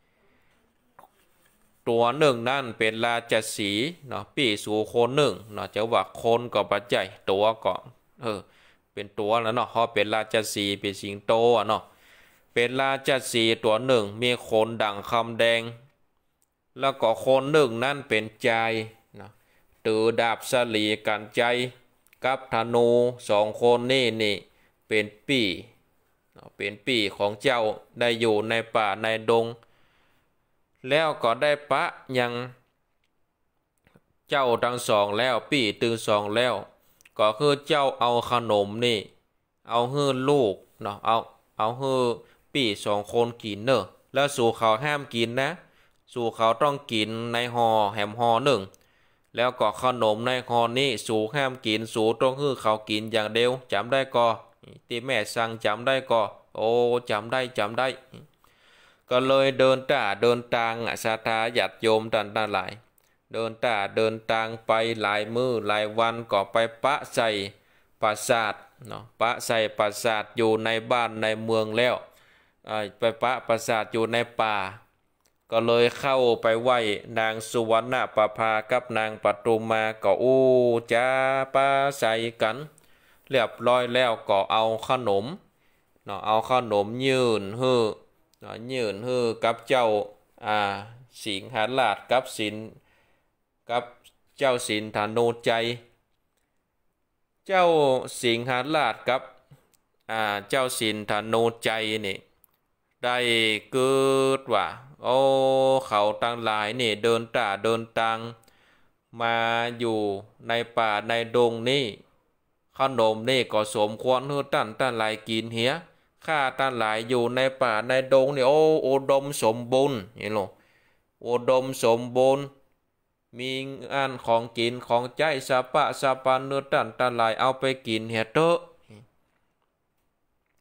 ตัวหนึ่งนั่นเป็นราชสีเนาะปี่สู่คนหนึ่งเนาะจะว่าคนก็ปัจจัยตัวก็เออเป็นตัวแล้วเนาะเขาเป็นราชสีเป็นสิงโตอ่ะเนาะเป็นราชสีตัวหนึ่งมีขนดั่งคำแดงแล้วก็คนหนึ่งนั่นเป็นใจนะถือดาบสลีกันใจกับธนูสองคนนี่นี่เป็นปี่เป็นปี่ของเจ้าได้อยู่ในป่าในดงแล้วก็ได้ปะยังเจ้าทั้งสองแล้วปี่ตึงสองแล้วก็คือเจ้าเอาขนมนี่เอาฮื้อลูกเนาะเอาเอาฮื้อปี่สองคนกินเนอะแล้วสู่เขาห้ามกินนะสู่เขาต้องกินในห่อแหมห่อหนึ่งแล้วก็ขนมในห่อนี้สู่ห้ามกินสู่ต้องฮื้อเขากินอย่างเดียวจำได้ก็ที่แม่สั่งจำได้ก็โอ้จำได้จำได้ก็เลยเดินตาเดินทางศรัทธาญาติโยมท่านทั้งหลายเดินตาเดินทางไปหลายมื้อหลายวันก็ไปปะใส่ปราสาทเนาะปะใส่ปราสาทอยู่ในบ้านในเมืองแล้วไปปะปราสาทอยู่ในป่าก็เลยเข้าไปไหว้นางสุวรรณปภากับนางปทุมมาก็อู้จ้าปาใส่กันเรียบร้อยแล้วก็เอาขนมเนาะเอาขนมยื่นฮื้อยื่นฮื้อกับเจ้าอ่าสิงหราชกับสินกับเจ้าสินธนูใจเจ้าสิงหราชกับอ่าเจ้าสินธนูใจนี่ได้เกิดว่าโอ้เขาตั้งหลายนี่เดินตาเดินตังมาอยู่ในป่าในดงนี่ขนมนี่ก็สมควรให้ท่านท่านหลายกินเหียข้าท่านหลายอยู่ในป่าในดงนี่โอ้อุดมสมบูรณ์เห็นหรออุดมสมบูรณ์มีอันของกินของใจสะปะสะปันเนื้อท่านท่านหลายเอาไปกินเหียเถอะ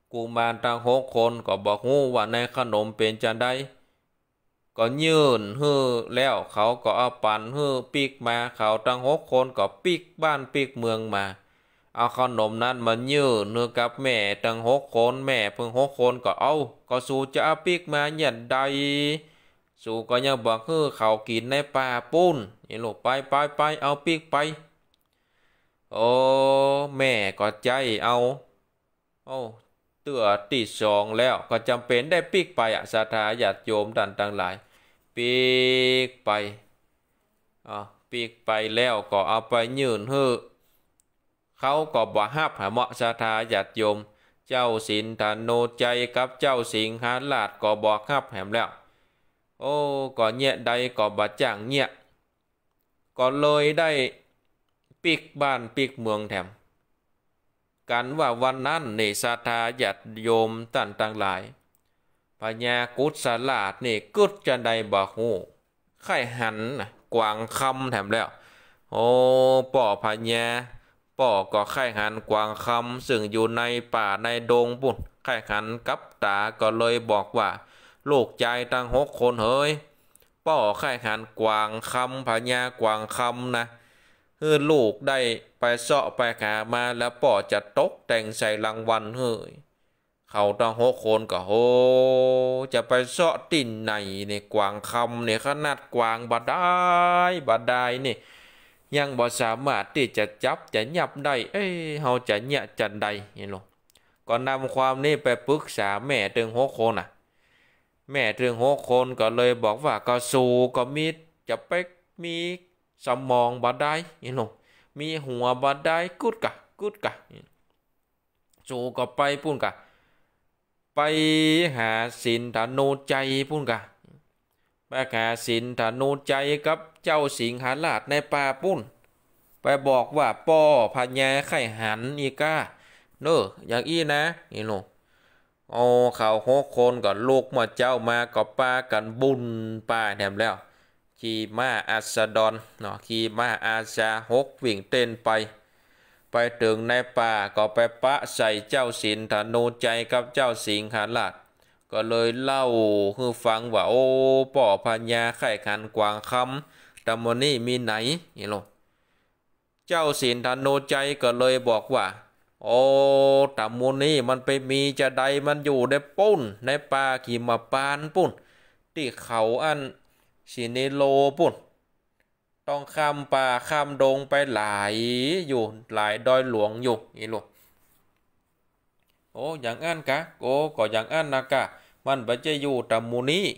กุมารทั้งหกคนก็บอกฮู้ว่าในขนมเป็นจังไดก็ยื่นฮื้อแล้วเขาก็เอาปันฮื้อปีกมาเขาทั้งหกคนก็ปีกบ้านปีกเมืองมาเอาขนมนั้นมายื่นเนื้อกับแม่ทั้งหกคนแม่เพิ่งหกคนก็เอาก็สู่จะเอาปีกมายันใดสู่ก็ยังบอกฮื้อเขากินในป่าปุ้นนี่ลูกไปไปไปเอาปีกไปโอ้แม่ก็ใจเอาโอ้เตือตีสองแล้วก็จำเป็นได้ปีกไปอ่ะศรัทธาญาติโยมดันต่างหลายปีกไปอ่าปีกไปแล้วก็เอาไปยื่นฮื้อเขาก็บ่ฮับหาเหมาะศรัทธาญาติโยมเจ้าสินธโนใจกับเจ้าสิงหาราชก็บอกฮับแหมแล้วโอ้ก็เงียใดก็บ่จ้างเงียก็เลยได้ปีกบ้านปีกเมืองแถมกันว่าวันนั้นนี่ศรัทธาญาติโยมต่างต่างหลายพญากุศลาชนี่กึดจะได้บ่ฮู้ไข่หันกวางคำแถมแล้วโอ้ป่อพญาป่อก็ไข่หันกวางคำซึ่งอยู่ในป่าในดงปุ่นไข่หันกับตาก็เลยบอกว่าลูกใจตั้งหกคนเฮ้ยป่อไข่หันกวางคำพญากวางคำนะคือลูกได้ไปเสาะไปหามาแล้วป่อจะตกแต่งใส่รางวัลเฮ้ยเขาตั้งหกคนก็โหจะไปเสาะติ่นไหนเนี่ยกวางคำเนี่ยขนาดกวางบาได้บาได้นี่ยังบ่สามารถที่จะจับจะยับได้เอ้ยเฮาจะเนี่ยจันใดนี่ลูกก็นำความนี้ไปปรึกษาแม่ถึงหกคนน่ะแม่ถึงหกคนก็เลยบอกว่าก็สู่ก็มีจะไปมีสมองบ่ได้นี่ลูกมีหัวบ่ได้กุดกะกุดกะสู่ก็ไปปุ่นกะไปหาสินธนูใจปุ่นกะไปหาสินธนูใจกับเจ้าสิงหราชในป่าปุ่นไปบอกว่าป่อพญาไข่หันอีกาเนออย่างอี้นะนี่ลูกโอ้เขาหกคนก็ลูกมาเจ้ามาก็ป้ากันบุญป้าแถมแล้วขี่ม้าอัสดรเนาะขี่ม้าอาชาหกวิ่งเต้นไปไปถึงในป่าก็ไปปะใส่เจ้าสินธนูใจกับเจ้าสิงหราชก็เลยเล่าให้ฟังว่าโอ้ป่อพญาไข่ขันกวางคำตำมนี่มีไหนนี่ลูกเจ้าสินธนูใจก็เลยบอกว่าโอ้ตำมนี่มันไปมีจะใดมันอยู่ในปุ้นในป่าขี่มาปานปุ้นที่เขาอันชินิโลปุ่นต้องข้ามป่าข้ามดงไปหลายอยู่หลายดอยหลวงอยู่นี่ลูกโอ้อย่างอันกะโอ้ก็อย่างอันนะกะมันไปจะอยู่ตำมูนี้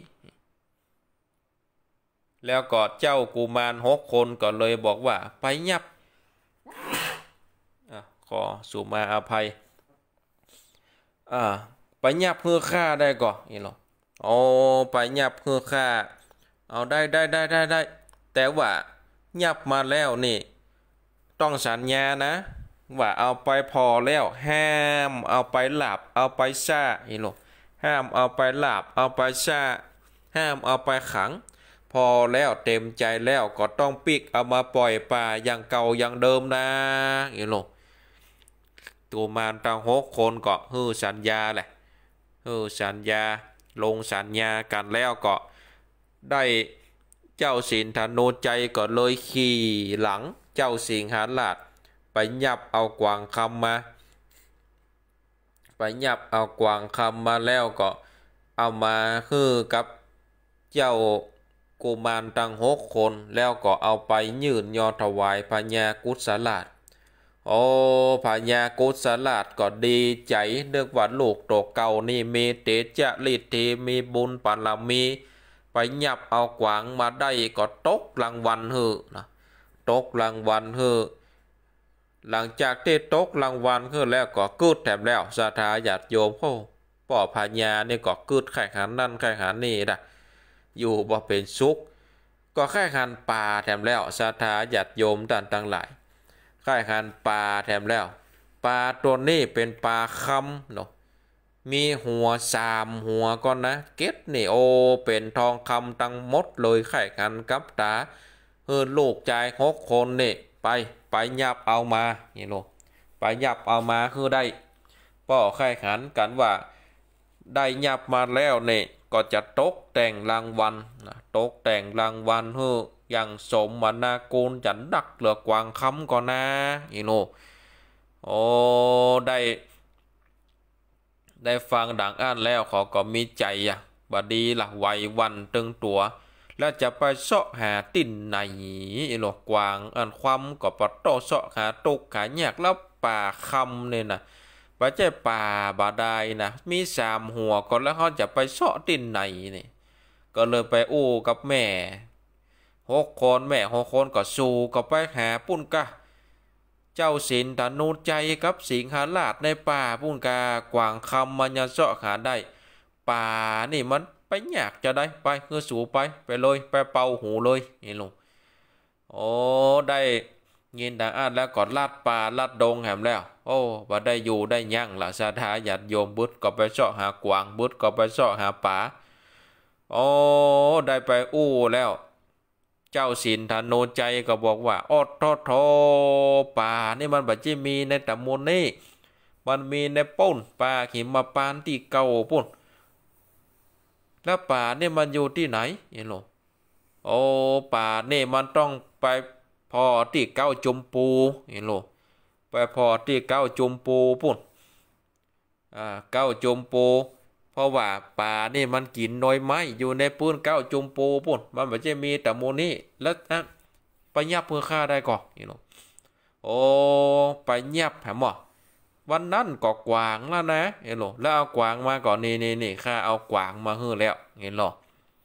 แล้วก็เจ้ากุมารหกคนก็เลยบอกว่าไปยับอ่ะขอสุมาอภัยอ่าไปยับเพื่อฆ่าได้ก่อนนี่ลูกโอ้ไปยับเพื่อฆ่าเอาได้ได้ได้ได้ได้แต่ว่ายับมาแล้วนี่ต้องสัญญานะว่าเอาไปพอแล้วห้ามเอาไปหลับเอาไปซ่าอีหลห้ามเอาไปหลับเอาไปซ่าห้ามเอาไปขังพอแล้วเต็มใจแล้วก็ต้องปิกเอามาปล่อยป่าอย่างเก่าอย่างเดิมนะอีหลตัวมารตั้งหกคนก็ฮือสัญญาแหละฮือสัญญาลงสัญญากันแล้วก็ได้เจ้าสินธนูใจก็เลยขี่หลังเจ้าสิงหราชไปยับเอากวางคำมาไปยับเอากวางคำมาแล้วก็เอามาฮือกับเจ้ากุมารตั้งหกคนแล้วก็เอาไปยื่นยอถวายพญากุศลาชโอ้พญากุศลาชก็ดีใจเนื่องว่าลูกโตเก่านี่มีเตจาฤทธิ์มีบุญปารมีไปยับเอากวางมาได้ก็ตกรางวัลฮือนะตกรางวัลฮือหลังจากที่ตกรางวัลฮือแล้วก็กึดแถมแล้วศรัทธาญาติโยมโอ้ป่อพญานี่ก็กึดไข่ขันนั่นไข่ขันนี่นะอยู่บ่เป็นสุขก็ไข่ขันป่าแถมแล้วศรัทธาญาติโยมต่างต่างหลายไข่ขันป่าแถมแล้วปลาตัวนี้เป็นปลาคำเนาะมีหัวสามหัวก่อนนะเก็ดนี่โอเป็นทองคำตั้งหมดเลยไข่กันกับตาเฮือลูกใจหกคนนี่ไปไปยับเอามานี่ลูกไปยับเอามาคือได้ป้อไข่ขันกันว่าได้ยับมาแล้วเนี่ยก็จะตกแต่งรางวัลนะตกแต่งรางวัลเฮ้อย่างสมมานากูลจันดักเหลือกวางคำก่อนนะอีโนโอ้ได้ได้ฟังดังอ่านแล้วเขาก็มีใจอ่ะบดีละไว้วันตึงตัวแล้วจะไปเสาะหาติ่นไหนอีโนกวางอันความก็ปะโตเสาะหาตุกหาแยกแล้วป่าคำเนี่ยนะไปเจ้ป่าบาดายนะมีสามหัวก่อนแล้วเขาจะไปเสาะติ่นไหนนี่ก็เลยไปอู้กับแม่หกคนแม่หกคนก็สู้ก็ไปหาปุ้นกะเจ้าสินธนูใจกับสิงหาราชในป่าปุ้นกากวางคำมันจะเสาะหาได้ป่านี่มันไปอยากจะได้ไปเพื่อสู่ไปไปเลยไปเป่าหูเลยนี่ลุงโอ้ได้ยินดังอ่านแล้วก็ลาดป่าลาดดงแหมแล้วโอ้บ่ได้อยู่ได้ยั่งละสาธาญาติโยมบุตรก็ไปเสาะหากวางบุตรก็ไปเสาะหาป่าโอ้ได้ไปอู้แล้วเจ้าสินธนูใจก็บอกว่าอดทอทอป่านี่มันบัจิมีในตำบลนี้มันมีในป่นป่าหิมพานต์ที่เก่าป่นแล้วป่านี่มันอยู่ที่ไหนเห็นหรอโอ้ป่านี่มันต้องไปพอที่เก้าจมปูเห็นหรอไปพอที่เก้าจมปูป่นอ่าเก้าจมปูเพราะว่าป่านี่มันกินน้อยไม้อยู่ในปืนเก้าจมปูป่นมันไม่ใช่มีแต่โมนี่แล้วนะไปยับเพื่อฆ่าได้ก่อนเห็นหรอโอ้ไปยับแหมวันนั้นก็กวางแล้วนะเห็นหรอแล้วเอากวางมาก่อนนี่นี่นี่ข้าเอากวางมาฮื้อแล้วเห็นหรอ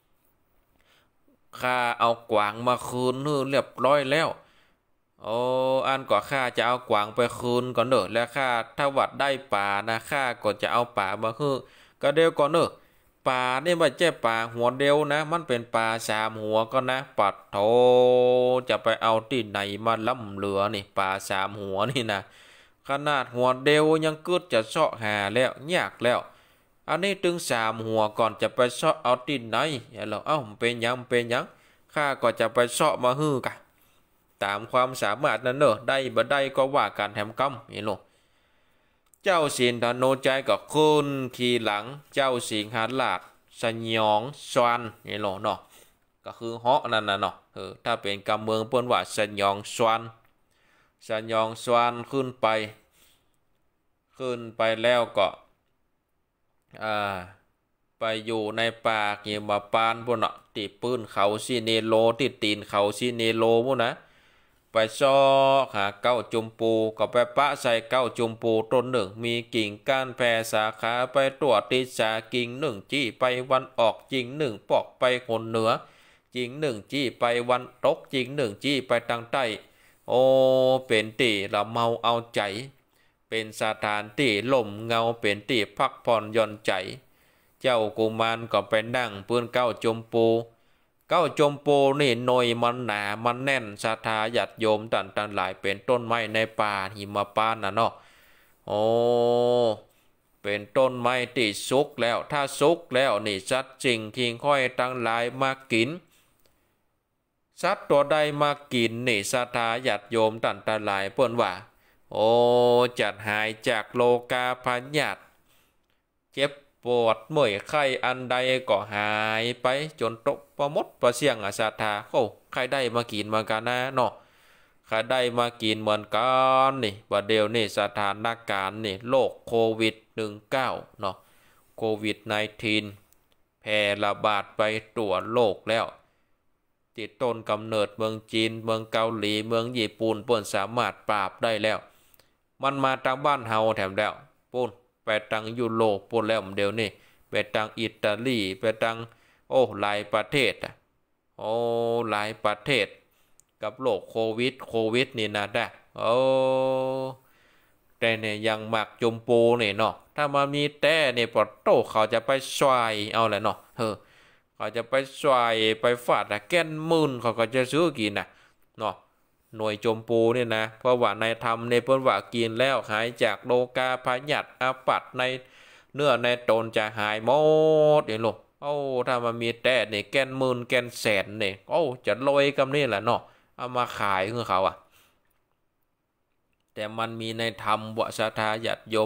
ข้าเอากวางมาคืนฮื้อเรียบร้อยแล้วโอ้อันก็ข้าจะเอากวางไปคืนก่อนเนอะแล้วข้าถ้าวัดได้ป่านะข้าก็จะเอาป่ามาฮื้อก็เดียวก่อนเนอะป่านี่ไม่ใช่ป่าหัวเดียวนะมันเป็นป่าสามหัวก็นะปัดโถจะไปเอาที่ไหนมาล่ำเหลือนี่ป่าสามหัวนี่นะขนาดหัวเดียวยังกึดจะเสาะหาแล้วยากแล้วอันนี้ถึงสามหัวก่อนจะไปเสาะเอาที่ไหนอย่าเราเอ้าเป็นยังเป็นยังข้าก็จะไปเสาะมาฮื้อกะตามความสามารถนั้นเนอะได้บ่ได้ก็ว่าการแถมกำเห็นหรอเจ้าสินธนูใจก็คุณขี่หลังเจ้าสิงหาราชสยองสวนเห็นหรอเนาะก็คือเหาะนั่นน่ะเนาะเออถ้าเป็นกำเมืองเปิ้นว่าสยองสวนสยองสวนขึ้นไปขึ้นไปแล้วก็อ่าไปอยู่ในป่าเกี่ยวมาปานพวกเนาะติปืนเขาซีเนโลติตีนเขาซีเนโลพวกนะไปซ้อหาเก้าจุมปูก็ไปปะใส่เก้าจุมปูต้นหนึ่งมีกิ่งก้านแผ่สาขาไปตัวติดสากิ่งหนึ่งจี้ไปวันออกจิงหนึ่งปอกไปคนเหนือจิงหนึ่งจี้ไปวันตกจิงหนึ่งจี้ไปทางใต้โอ้เป็นตีละเมาเอาใจเป็นสถานที่ลมเงาเป็นที่พักผ่อนหย่อนใจเจ้ากุมารก็ไปนั่งปืนเก้าจมปูเก้าจมปูนี่หน่อยมันหนามันแน่นศรัทธาญาติโยมตันตันหลายเป็นต้นไม้ในป่าหิมพานต์น่ะเนาะโอ้เป็นต้นไม้ที่สุกแล้วถ้าสุกแล้วนี่สัตว์จริงทิ้งค่อยตั้งหลายมากินสัตว์ตัวใดมากินนี่ศรัทธาญาติโยมตันตันหลายเปิ้นว่าโอ้จัดหายจากโลกาพยาธิเจ็บปวดเมื่อยไข้อันใดก็หายไปจนตกประมดประเสียงอาสาธาโอ้ใครได้มากินมากันนะเนาะใครได้มากินเหมือนกันนี่ประเดี๋ยวนี่สถานการณ์นี่โรคโควิดสิบเก้าเนาะโควิดสิบเก้า แพร่ระบาดไปทั่วโลกแล้วติดต้นกำเนิดเมืองจีนเมืองเกาหลีเมืองญี่ปุ่นเปิ้นสามารถปราบได้แล้วมันมาทางบ้านเฮาแถมแล้วปุ่นไปทางยุโรปปุ่นแล้วเดี๋ยวนี้ไปทางอิตาลีไปทางโอ้หลายประเทศอ่ะโอ้หลายประเทศกับโรคโควิดโควิดนี่นะได้โอ้แต่เนี่ยยังหมักจมปูเนี่ยเนาะถ้ามามีแต่เนี่ยปอดโตเขาจะไปสวายเอาแหละเนาะเออเขาจะไปสวายไปฟาดอะแก้นมื่นเขาก็จะซื้อกินน่ะเนาะหน่วยจมปูเนี่ยนะเพราะว่าในธรรมในเพิ่นว่ากินแล้วหายจากโลกาพยาธิอาปัดในเนื้อในตนจะหายหมดเดี๋ยวลูกโอ้ถ้ามันมีแต่เนี่ยแก้นมื่นแก้นแสนเนี่ยโอ้จะลอยกับนี่แหละเนาะเอามาขายคือเขาอ่ะแต่มันมีในธรรมวสทาญาติโยม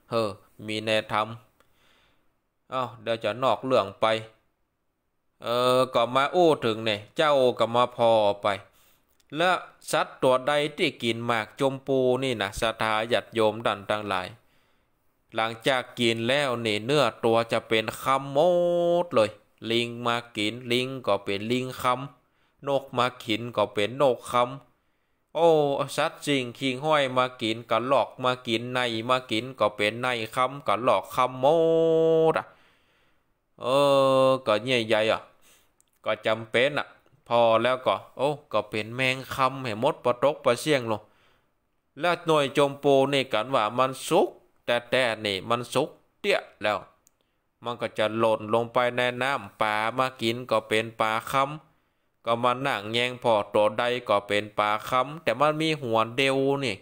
เฮ้อมีแนวทำเอ้าเดี๋ยวจะนอกเรื่องไปเออก็มาอู้ถึงเนี่ยเจ้าก็มาพอไปและสัตว์ตัวใดที่กินหมากจมปูนี่นะศรัทธาญาติโยมดันทั้งหลายหลังจากกินแล้วนี่เนื้อตัวจะเป็นคำหมดเลยลิงมากินลิงก็เป็นลิงคำนกมากินก็เป็นนกคำโอ้สัตว์สิ่งคิงห้อยมากินก็หลอกมากินในมากินก็เป็นในคำก็หลอกคำหมดอ่ะเออก็ใหญ่ๆอ่ะก็จำเป็นอ่ะพอแล้วก็โอ้ก็เป็นแมงคำให้มดปะตกปะเสี่ยงลงแล้วหน่วยจมปูนี่กันว่ามันสุกแต่แต่นี่มันสุกเตี้ยแล้วมันก็จะหล่นลงไปในน้ำปลามากินก็เป็นปลาคำก็มานั่งแยงพอตัวใดก็เป็นปลาคำแต่มันมีหัวเดียวนี่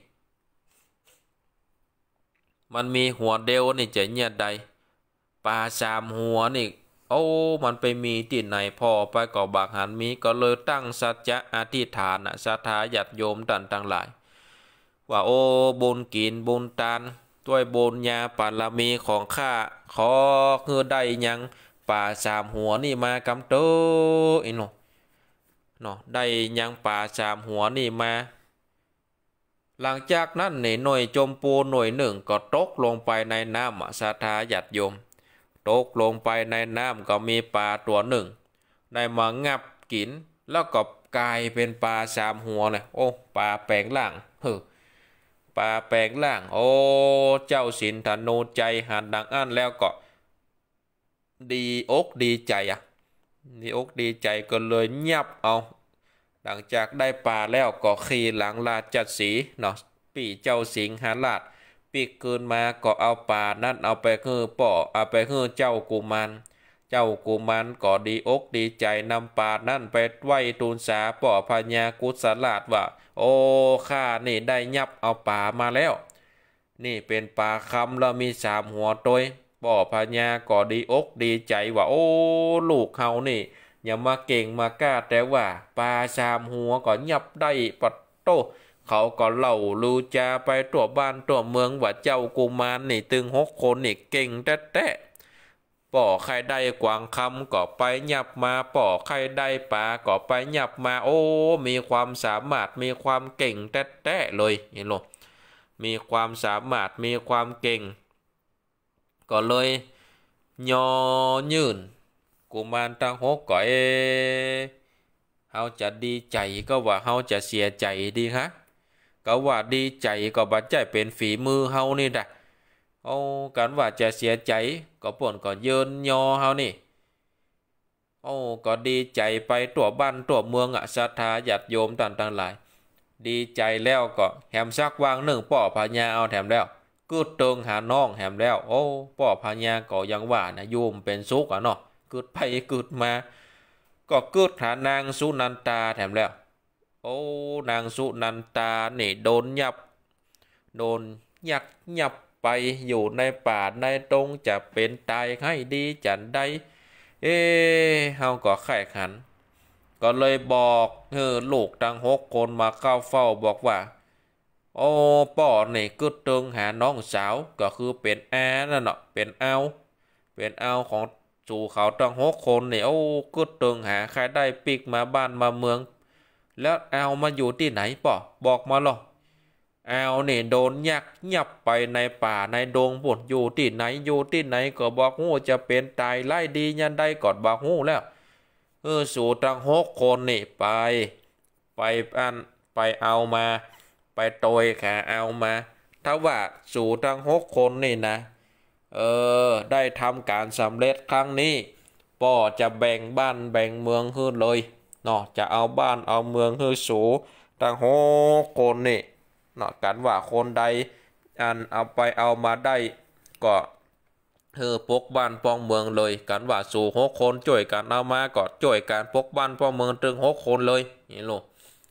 มันมีหัวเดียวนี่จะเนี่ยใดปลาสามหัวนี่โอ้มันไปมีที่ไหนพอไปก็บากหันมีก็เลยตั้งสัจจะอธิษฐานศรัทธาญาติโยมต่างต่างหลายว่าโอ้บุญกินบุญทานด้วยบุญญาปารมีของข้าขอคือได้ยังป่าสามหัวนี่มากำเตออีโนเนาะได้ยังป่าสามหัวนี่มาหลังจากนั้นในหน่วยจมปูหน่วยหนึ่งก็ตกลงไปในน้ำศรัทธาญาติโยมตกลงไปในน้ำก็มีปลาตัวหนึ่งได้มางับกินแล้วก็กลายเป็นปลาสามหัวเลยโอ้ปลาแปลงร่างเฮ้อปลาแปลงร่างโอ้เจ้าสินธนูใจหันดังอันแล้วก็ดีอกดีใจอ่ะดีอกดีใจก็เลยยับเอาหลังจากได้ปลาแล้วก็ขี่หลังลาจัดสีเนาะปีเจ้าสิงหาราชปีกเกินมาก็เอาปลานั่นเอาไปคือป่อเอาไปคือเจ้ากุมารเจ้ากุมารก็ดีอกดีใจนำปลานั่นไปไหว้ทูลสาป่อพญากุศลาชว่าโอ้ข้านี่ได้ยับเอาปลามาแล้วนี่เป็นปลาคำแล้วมีสามหัวตัวป่อพญาก็ดีอกดีใจว่าโอ้ลูกเขานี่อย่ามาเก่งมากล้าแต่ว่าปลาสามหัวก็ยับได้ปัดโตเขาก็เล่าลือจาไปตัวบ้านตัวเมืองว่าเจ้ากุมารนี่ตึงหกคนนี่เก่งแท้แท้ป่อใครได้กวางคำก็ไปยับมาป่อใครได้ปลาก็ไปยับมาโอ้มีความสามารถมีความเก่งแท้แท้เลยนี่หรอมีความสามารถมีความเก่งก็เลยยอยืนกุมารตั้งหกก็เอเฮาจะดีใจก็ว่าเฮาจะเสียใจดีฮะก็ว่าดีใจก็บัดใจเป็นฝีมือเฮานี่ด่ะโอ้กันว่าจะเสียใจก็ป่นก็เยินยอเฮานี่โอ้ก็ดีใจไปตัวบ้านตัวเมืองอ่ะศรัทธาญาติโยมต่างๆหลายดีใจแล้วก็แหมซักวางหนึ่งป่อพญาเอาแถมแล้วกึดเติงหาน้องแถมแล้วโอ้ป่อพญาก็ยังว่านะโยมเป็นสุขอ่ะเนาะกึดไปกึดมาก็กึดหานางสุนันตาแถมแล้วโอ้นางสุนันตานี่โดนยับโดนยักยับไปอยู่ในป่าในตรงจะเป็นตายให้ดีจันได้เอ๊เฮาก็ไข่ขันก็เลยบอกเออลูกตั้งหกคนมาเข้าเฝ้าบอกว่าโอ้ป่อนี่กึดเติงหาน้องสาวก็คือเป็นอานั่นเนาะเป็นเอาเป็นเอาของสู่เขาตั้งหกคนนี่โอ้กึดเติงหาใครได้ปิกมาบ้านมาเมืองแล้วเอามาอยู่ที่ไหนป่อบอกมาหรอเอาเนี่ยโดนยักยับไปในป่าในดงปุ่นอยู่ที่ไหนอยู่ที่ไหนก็บอกหูจะเป็นตายไล่ดียันได้กอดบอกหูแล้วเออสู่ตั้งหกคนนี่ไปไปอันไปเอามาไปโตยขาเอามาถ้าว่าสู่ตั้งหกคนนี่นะเออได้ทำการสำเร็จครั้งนี้ป่อจะแบ่งบ้านแบ่งเมืองขึ้นเลยเนาะจะเอาบ้านเอาเมืองขึ้นสู่ตั้งหกคนนี่เนาะกันว่าคนใดอันเอาไปเอามาได้ก็เธอปกบ้านป้องเมืองเลยกันว่าสู่หกคนช่วยกันเอามาก็ช่วยกันปกบ้านป้องเมืองถึงหกคนเลยนี่ลูก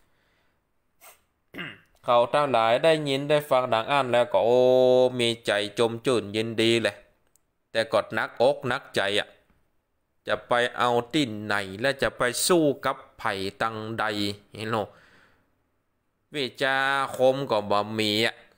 เขาทั้งหลายได้ยินได้ฟังดังอ่านแล้วก็โอ้มีใจจมจื่นยินดีเลยแต่กดนักอกนักใจอ่ะจะไปเอาที่ไหนและจะไปสู้กับไผ่ตังใดนี่ลูกวิจาคมก็บ่มีอ่ะ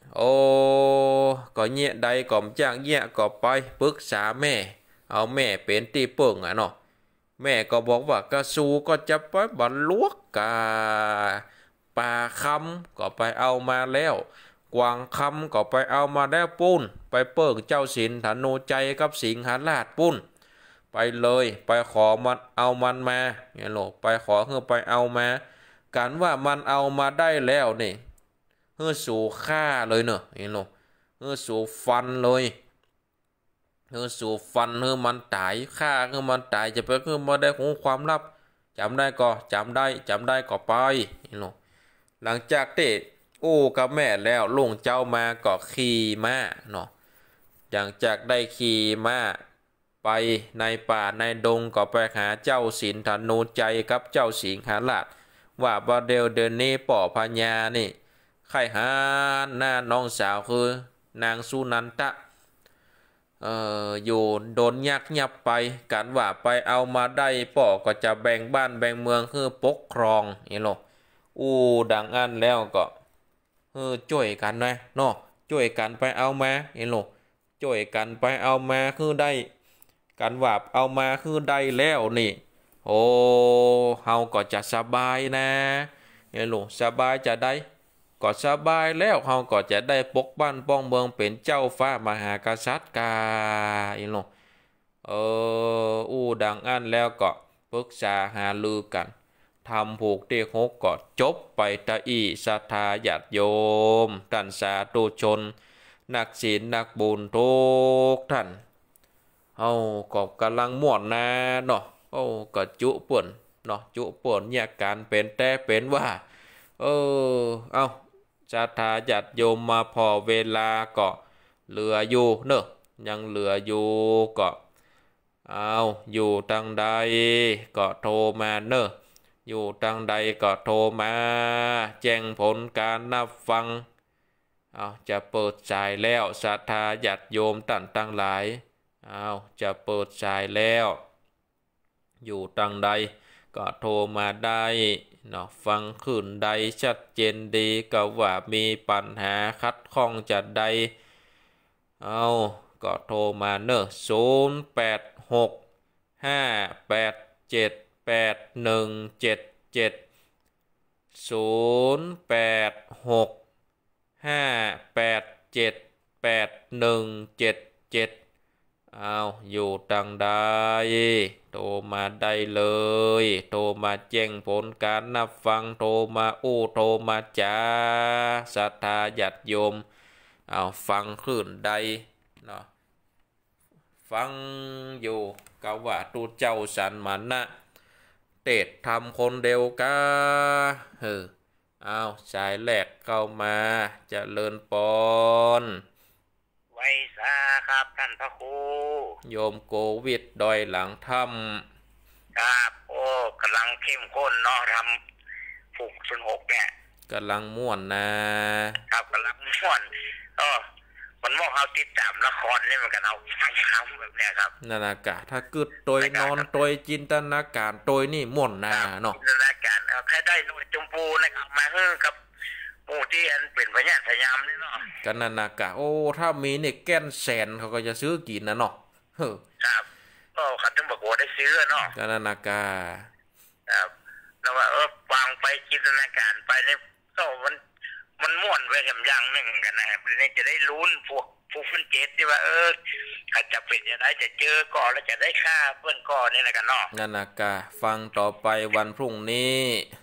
โอ้ก็เงี้ยใดก็มจ้างเงี้ยก็ไปปรึกษาแม่เอาแม่เป็นตีเปิงอ่ะเนาะแม่ก็บอกว่ากระสูก็จะไปบรรลวกกาป่าคำก็ไปเอามาแล้วกวางคำก็ไปเอามาแล้วปุ้นไปเปิงเจ้าสินธนูใจกับสิงหราชปุ้นไปเลยไปขอมันเอามันมาเนี่ยโลไปขอเพื่อไปเอามาการว่ามันเอามาได้แล้วนี่เพื่อสู่ฆ่าเลยเนอะเนี่ยโลเพื่อสู่ฟันเลยเพื่อสู่ฟันเพื่อมันตายฆ่าเพื่อมันตายจะไปเพื่อมาได้ของความลับจำได้ก็จำได้จำได้ก็ไปเนี่ยโลหลังจากที่อู้กับแม่แล้วลุงเจ้ามาก็ขี่ม้าเนาะหลังจากได้ขี่ม้าไปในป่าในดงก็ไปหาเจ้าสินธนูใจกับเจ้าสิงหราชว่าบาเดลเดินนี้ป่อพญานี่ใครหาหน้าน้องสาวคือนางสุนันทะเอ่ออยู่โดนยักยับไปกันว่าไปเอามาได้ป่อก็จะแบ่งบ้านแบ่งเมืองคือปกครองนี่หรออู้ดังอันแล้วก็เออช่วยกันนะเนาะช่วยกันไปเอามานี่หรอช่วยกันไปเอามาคือได้กันว่าเอามาคือได้แล้วนี่โอ้เฮาก็จะสบายนะนี่หรอสบายจะได้ก็สบายแล้วเฮาก็จะได้ปกบ้านป้องเมืองเป็นเจ้าฟ้ามหากษัตริย์กาอีหลงเอออู้ดังอันแล้วก็ปรึกษาหาลือกันทำผูกเตียหกก็จบไปตะอีศรัทธาญาติโยมท่านสาธุชนนักศีลนักบุญทุกท่านเอาก็กำลังม่วนนะเนาะโอ้ก็จุป่วนเนาะจุป่วนเนี่ยการเป็นแต่เป็นว่าเออเอาศรัทธาญาติโยมมาพอเวลาก็เหลืออยู่เนอะยังเหลืออยู่ก็เอาอยู่ทางใดก็โทรมาเนอะอยู่ทางใดก็โทรมาแจ้งผลการนับฟังเอาจะเปิดสายแล้วศรัทธาญาติโยมท่านทั้งหลายเอาจะเปิดสายแล้วอยู่ทางใดก็โทรมาได้เนาะฟังขึ้นใดชัดเจนดีก็ว่ามีปัญหาคัดข้องจัดใดเอาก็โทรมาเนอะศูนย์แปดหกห้าแปดเจ็ดแปดหนึ่งเจ็ดเจ็ดศูนย์แปดหกห้าแปดเจ็ดแปดหนึ่งเจ็ดเจ็ดเอาอยู่ตังใดโทรมาได้เลยโทรมาแจ้งผลการนับฟังโทรมาอู้โทรมาจ้าศรัทธาญาติโยมเอาฟังคลื่นใดเนาะฟังอยู่กะว่าตูเจ้าสันมันนะเตดทำคนเดียวกาเฮ้อเอาสายแหลกเข้ามาเจริญปอนไว้ซาครับท่านพระครูโยมโควิดดอยหลังถ้ำครับโอ้กำลังเข้มข้นเนาะทำผูกส่วนหกเนี่ยกำลังม่วนนะครับกำลังม่วนเออมันมองเอาติดตามละครนี่เหมือนกันเอาฟังคำแบบเนี้ยครับนั่นนะกะถ้าเกิดโดยนอนโดยจินตนาการโดยนี่ม่วนนาเนาะจินตนาการเอาแค่ได้หน่วยจมพูนะครับมาเฮ้อกับหมู่ที่อันเป็นพญาสยามนี่เนาะกันนันนากะโอ้ถ้ามีเนี่ยแก้นแสนเขาก็จะซื้อกินนะเนาะเฮ้อครับก็ขัดถึงบอกว่าได้ซื้อเนาะกันนันนากะครับแล้วว่าเออวางไปจินตนาการไปเนี่ยก็มันมันม่วนไปแถมอย่างหนึ่งกันนะครับนี่จะได้ลุ้นพวกผู้ฟื้นเจ็ดที่ว่าเอออาจจะเป็นยังไงจะเจอก่อนแล้วจะได้ฆ่าเพื่อนก่อนนี่แหละกันเนาะนันนากะฟังต่อไปวันพรุ่งนี้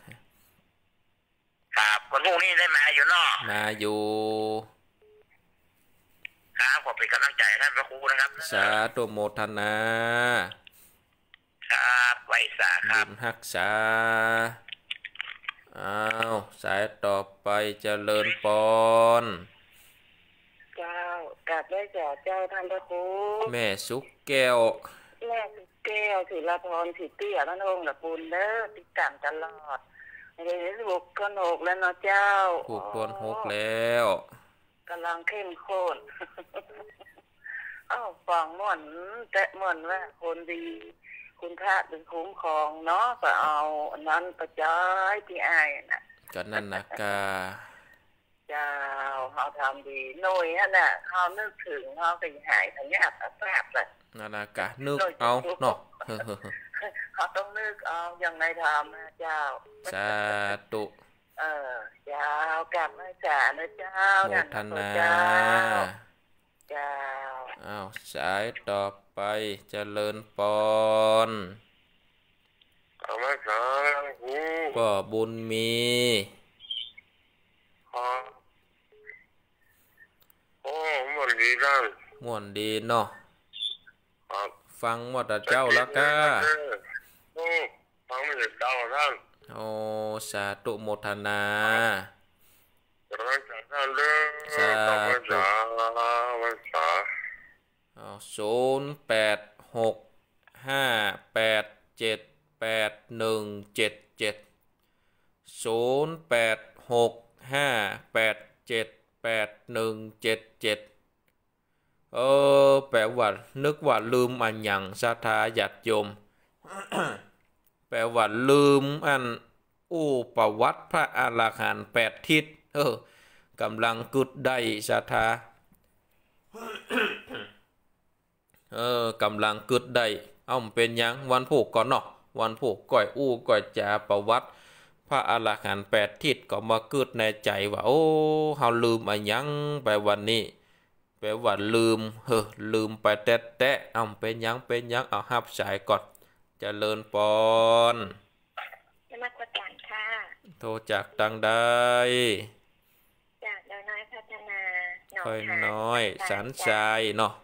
ครับวันพรุ่งนี้ได้มาอยู่เนาะมาอยู่ครับขอเป็นกำลังใจท่านพระครูนะครับสาธุโมทนาครับไว้สาครับหักษาอ้าวสายต่อไปเจริญปอนเจ้ากราบได้จ่าเจ้าท่านพระครูแม่สุกแก้วแม่สุกแก้วศิลาพรสิเตี้ยท่านองค์ละปูนเด้อติดตามตลอดในเฟซบุ๊กก็หกแล้วเนาะเจ้าผูกปนหกแล้วกำลังเข้มข้นอ้าวฟังม่วนแต่ม่วนว่าคนดีคุณพระเป็นคุ้มครองเนาะก็เอาอันนั้นประจายที่อายน่ะก็นั่นนะกาเจ้าเขาทำดีหน่อยนั่นน่ะเขานึกถึงเขาไปหายทั้งยากทั้งแสบเลยนั่นนะกะนึกเอาเนาะเขาต้องนึกเอาอย่างในธรรมนะเจ้าสาธุเออเจ้ากลับมาจ่านะเจ้าโมทนาเจ้าเจ้าอ้าวสายต่อไปเจริญปอนขอมาสาธุก็บุญมีขอโอ้มันดีจังม่วนดีเนาะครับฟังว่าแต่เจ้าละกะโอ้ฟังไม่ได้เจ้าท่านโอ้สาธุโมทนารักษาท่านเด้อสาธุขอมาสามาสาเอาศูนย์แปดหกห้าแปดเจ็ดแปดหนึ่งเจ็ดเจ็ดศูนย์แปดหกห้าแปดเจ็ดแปดหนึ่งเจ็ดเจ็ดเออแปลว่านึกว่าลืมอันหยังศรัทธาญาติโยม แปลว่าลืมอันอู้ประวัติพระอรหันต์แปดทิศเออกำลังกึดได้ศรัทธา เออกำลังกึดได้เอ้าเป็นยังวันผูกก่อนเนาะวันผูกก่อยอู้ก่อยจาประวัติพระอรหันต์แปดทิศก็มากึดในใจว่าโอ้เฮาลืมอันยังไปวันนี้แปลว่าลืมเฮ้อลืมไปแตะแตะเอ้าเป็นยังเป็นยังเอาฮับสายก่อนเจริญปอนนมัสการค่ะโทรจากตังใดจากดอยน้อยพัฒนาหนองค่อยหานน้อยสันทรายเนาะ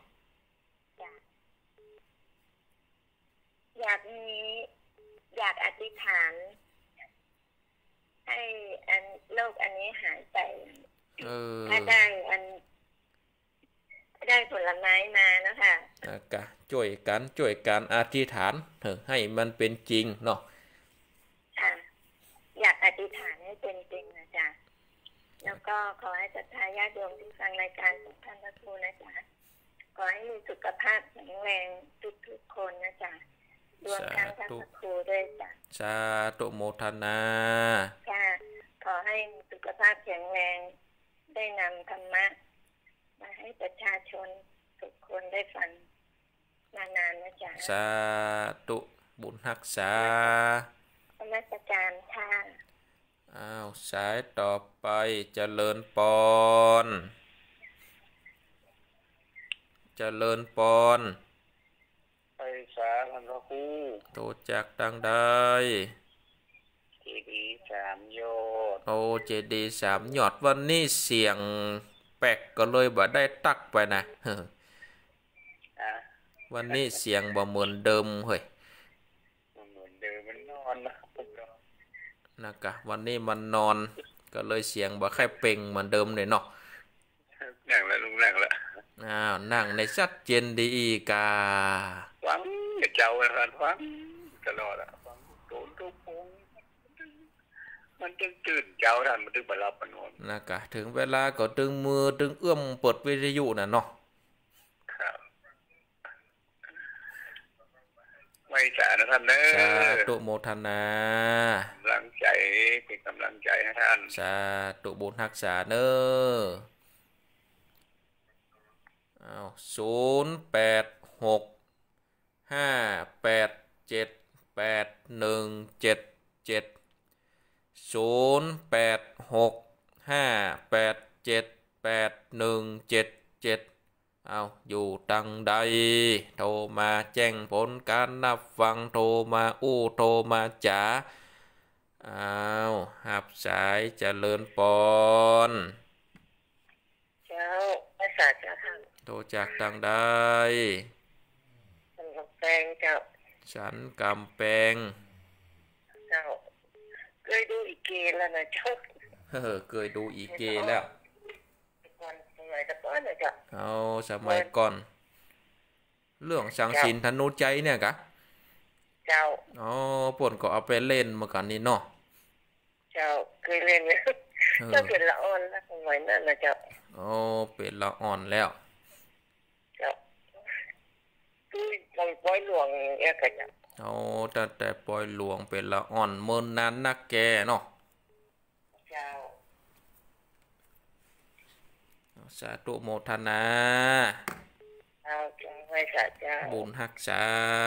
อยากมีอยากอธิษฐาน ให้อันโรคอันนี้หายไปเออถ้าได้อัน ได้ผลไม้มาแล้วค่ะนะกะช่วยกันช่วยกันอธิษฐานเถอะให้มันเป็นจริงเนาะค่ะ อยากอธิษฐานให้เป็นจริงนะจ๊ะแล้วก็ขอให้ศรัทธาญาติโยมที่ฟังรายการของท่านพระครูนะจ๊ะขอให้มีสุขภาพแข็งแรงทุกๆคนนะจ๊ะรวมทั้งท่านพระครูด้วยจ้ะสาธุโมทนาค่ะขอให้มีสุขภาพแข็งแรง ได้นำธรรมะมาให้ประชาชนทุกคนได้ฟังมานานนะจ๊ะสาธุบุญรักษาธรรมสการค่ะอ้าวสายต่อไปเจริญปอน เจริญปอนไปสาท่านพระครูโตจากตังใดเจดีย์สามโยชน์โอเจดีย์สามยอดวันนี้เสียงแปลกก็เลยบ่ได้ตักไปนะ เฮ้ออ่ะวันนี้เสียงบ่เหมือนเดิมเฮ้ยมันเหมือนเดิมมันนอนนะผมก็นะคะวันนี้มันนอนก็เลยเสียงบ่ค่อยเป่งเหมือนเดิมเลยเนาะนั่งแล้วลุงนั่งแล้วอ้าวนั่งในชัดเจนดีอีกาฟังอย่าเจ้ากันฟังตลอดอะฟังโดนทุกพงมันจึงตื่นเจ้าท่านมันถึงมารับมันนอนนะคะถึงเวลาก็ตึงมือตึงเอื้อมเปิดวิทยุน่ะเนาะครับไม่จ่านะท่านเด้สาอธุโมทนากำลังใจเป็นกำลังใจให้ท่านสาธุบุญรักษาเนออ้าวศูนย์แปดหกห้าแปดเจ็ดแปดหนึ่งเจ็ดเจ็ดศูนย์แปดหกห้าแปดเจ็ดแปดหนึ่งเจ็ดเจ็ดเอาอยู่ตังใดโทรมาแจ้งผลการนับฟังโทรมาอู้โทรมาจ๋าอ้าวหับสายเจริญปอนเจ้าภาษาเจ้าค่ะโทรจากตังใดเป็นกำแพงเจ้าฉันกำแพงเจ้าเคยดูอีกเกแล้วนะเจ้าเฮ้อเคยดูอีเกแล้ววันสมัยตะก้อนนะเจ้าเอาสมัยก่อน เรื่องสังสินธนูใจเนี่ยกะเจ้าอ๋อป่นก็เอาไปเล่นเมื่อก่อนนี้เนาะเจ้าเคยเล่นเนี่ยเออเจ้าเป็นละอ่อนนะสมัยนั้นนะเจ้าอ๋อเป็นละอ่อนแล้วเจ้าคือมันปล่อยหลวงเอกเจ้าเอาแต่แต่ปล่อยหลวงเป็นละอ่อนเมินนั้นนักแกเนาะเจ้าสาธุโมทนาเจ้าเจ้าไว้ค่ะเจ้าบุญรักษา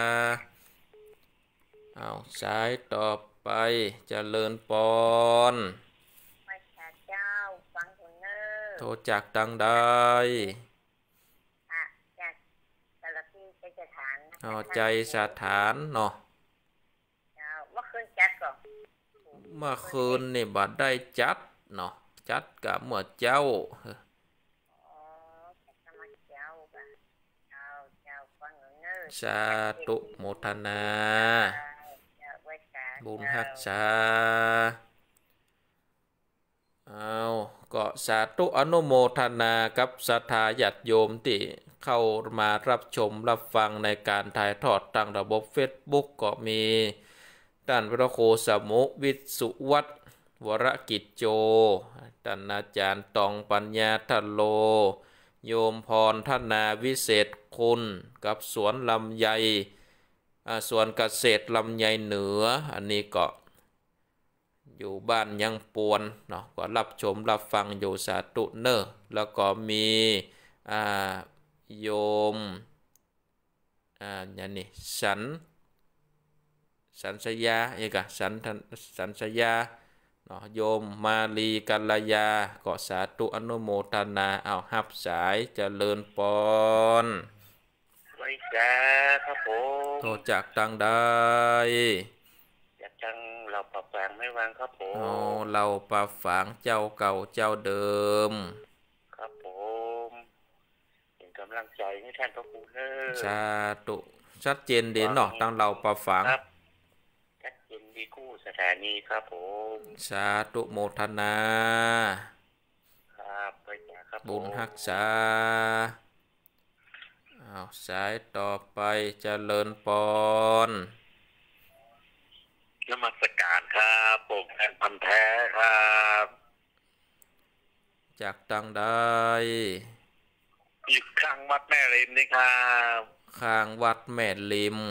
เอาสายต่อไปเจริญปอนไว้ค่ะเจ้าฟังคุณเนอร์โทรจากดังใดค่ะจากสารพีใจสถานนะเอาใจสถานเนาะเจ้าเมื่อคืนจัดก่อนเมื่อคืนนี่บัดได้จัดเนาะจัดกับเมื่อเจ้าอ๋อจัดมาเจ้าบ่ะเจ้าเจ้าฟังคุณเนอร์สาธุโมทนาเจ้าไว้ค่ะบุญรักษาเอาก็สาธุอนุโมทนากับศรัทธาญาติโยมที่เข้ามารับชมรับฟังในการถ่ายทอดทางระบบ Facebook ก็มีท่านพระโคสมุวิสุวัฒน์วรกิจโจท่านอาจารย์ตองปัญญาทัลโล โยมพรธนาวิเศษคุณกับสวนลำไยสวนเกษตรลำไยเหนืออันนี้ก็อยู่บ้านยังปวนเนาะก็รับชมรับฟังอยู่สาธุเนอแล้วก็มีอ่าโยมอ่าอย่างนี้สันสันสยาเอกสันสันสยาเนาะโยมมาลีกัลยาก็สาธุอนุโมทนาเอาหับสายเจริญปอนไว้จ้าครับผมโทรจากทางใดอยากจังเราปรับแปลงไม่วางครับผโอ้มเราปราฝางเจ้าเก่าเจ้าเดิมครับผมเป็นกำลังใจให้ท่านพระครูเนอร์สาธุชัดเจนเด่นเนาะตั้งเราปราฝางครับชัดเจนดีคู่สถานีครับผมสาธุโมทนาครับไว้จ้าครับผมบุญรักษาเอาสายต่อไปเจริญปอนนมัสการครับผมแอนพันแท้ครับจากตังใดอยู่ข้างวัดแม่ริมนี่ครับข้างวัดแม่ริม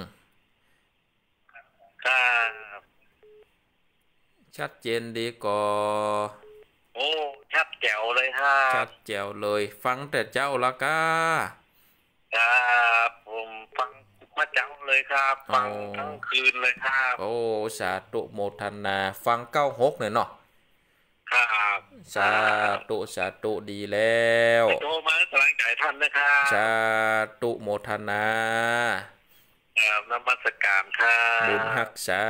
ครับชัดเจนดีก่อโอ้ชัดแจ๋วเลยครัชับดแจ๋วเลยฟังแต่เจ้าละกาครับผมฟังมาเจ้าเลยครับฟังอ๋อทั้งคืนเลยครับโอ้สาธุโมทนาฟังเก้าหกเนี่ยเนาะครับสาธุสาธุดีแล้วโทรมาสลังใจท่านนะครับสาธุโมทนาครับนมัสการครับบุญรักษา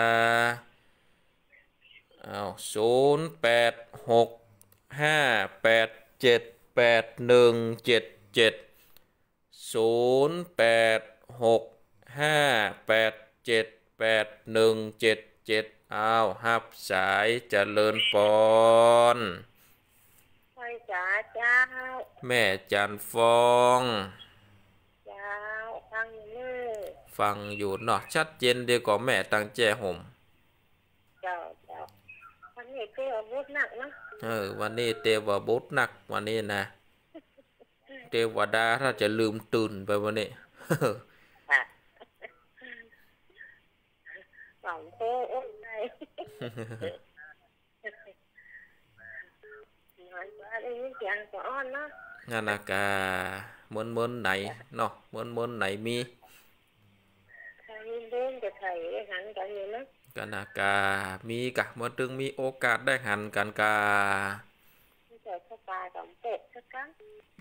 เอาศูนย์แปดหกห้าแปดเจ็ดแปดหนึ่งเจ็ดเจ็ดศูนย์แปดหกห้าแปดเจ็ดแปดหนึ่งเจ็ดเจ็ดอ้าวฮับสายเจริญปอนไว้จ้าเจ้าแม่จันฟองเจ้าฟังคุณเนอร์ฟังอยู่เนาะชัดเจนดีกว่าแม่ตั้งแจห่มเจ้าเจ้าวันนี้คืออาวุธหนักเนาะเออวันนี้เทวบุตรหนักวันนี้นะเทวดาถ้าจะลืมตื่นไปวันนี้ค่ะสองโตอ้นไปน้อยกว่าได้ยินเสียงก็อ้อนเนาะงานอากาเหมือนเหมือนไหนเนาะเหมือนเหมือนไหนมีใครเล่นจะใครได้หันกันอยู่เนาะกันอากามีกะเมื่อตึงมีโอกาสได้หันกันกาไม่ใช่สปาสองเป็ดสักครั้ง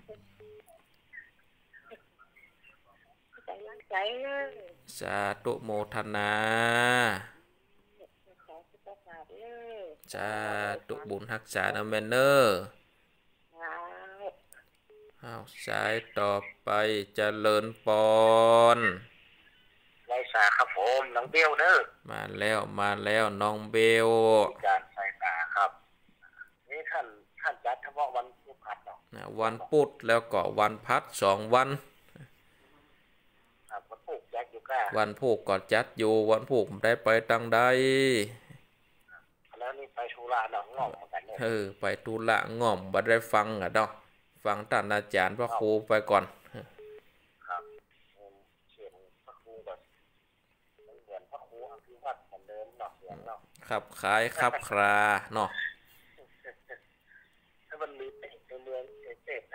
ใจรักใจเลยสาธุโมทนาขอสุขภาพเลยสาธุบุญรักษานะแม่เนอร์ว้าวอ้าวสายต่อไปเจริญปอนไรสาครับผมน้องเบี้ยวเด้อมาแล้วมาแล้วน้องเบลการใส่ตาครับนี่ท่านท่านจัดเฉพาะวันพุธเนาะนะวันพุธแล้วก็วันพัดสองวันครับวันพุธจัดอยู่ก้าวันพุธก็จัดอยู่วันพุธได้ไปตังใดแล้วนี่ไปธุระหนองงอกเหมือนกันเนี่ยเออไปทุละง่อมบ่ได้ฟังอ่ะดอกฟังท่านอาจารย์พระครูไปก่อนครับผมเสียงพระครูแบบเหมือนพระครูอภิวัตรเหมือนเดิมเนาะเสียงเนาะขับขายขับคราเนาะถ้ามันมีเตะในเมืองเตะต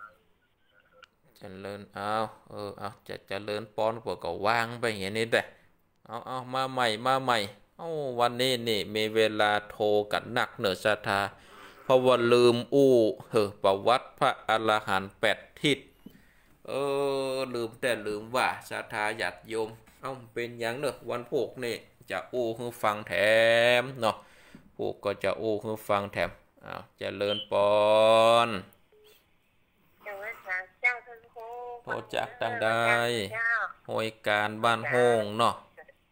เจริญเอาเออเอาจะเจริญปอนพวกก็วางไปอย่างนี้แต่เอาเอามาใหม่มาใหม่เอาวันนี้นี่มีเวลาโทรกันหนักเหนือศรัทธาเพราะว่าลืมอู้เฮ้อประวัติพระอรหันต์แปดทิศเออลืมแต่ลืมว่าศรัทธาญาติโยมเอ้าเป็นอย่างเนอะวันพวกนี่จะอู้คือฟังแถมเนาะพวกก็จะอู้คือฟังแถมอ้าวเจริญปอนโทรจากต่างได้โหยการบ้านโฮงเนาะ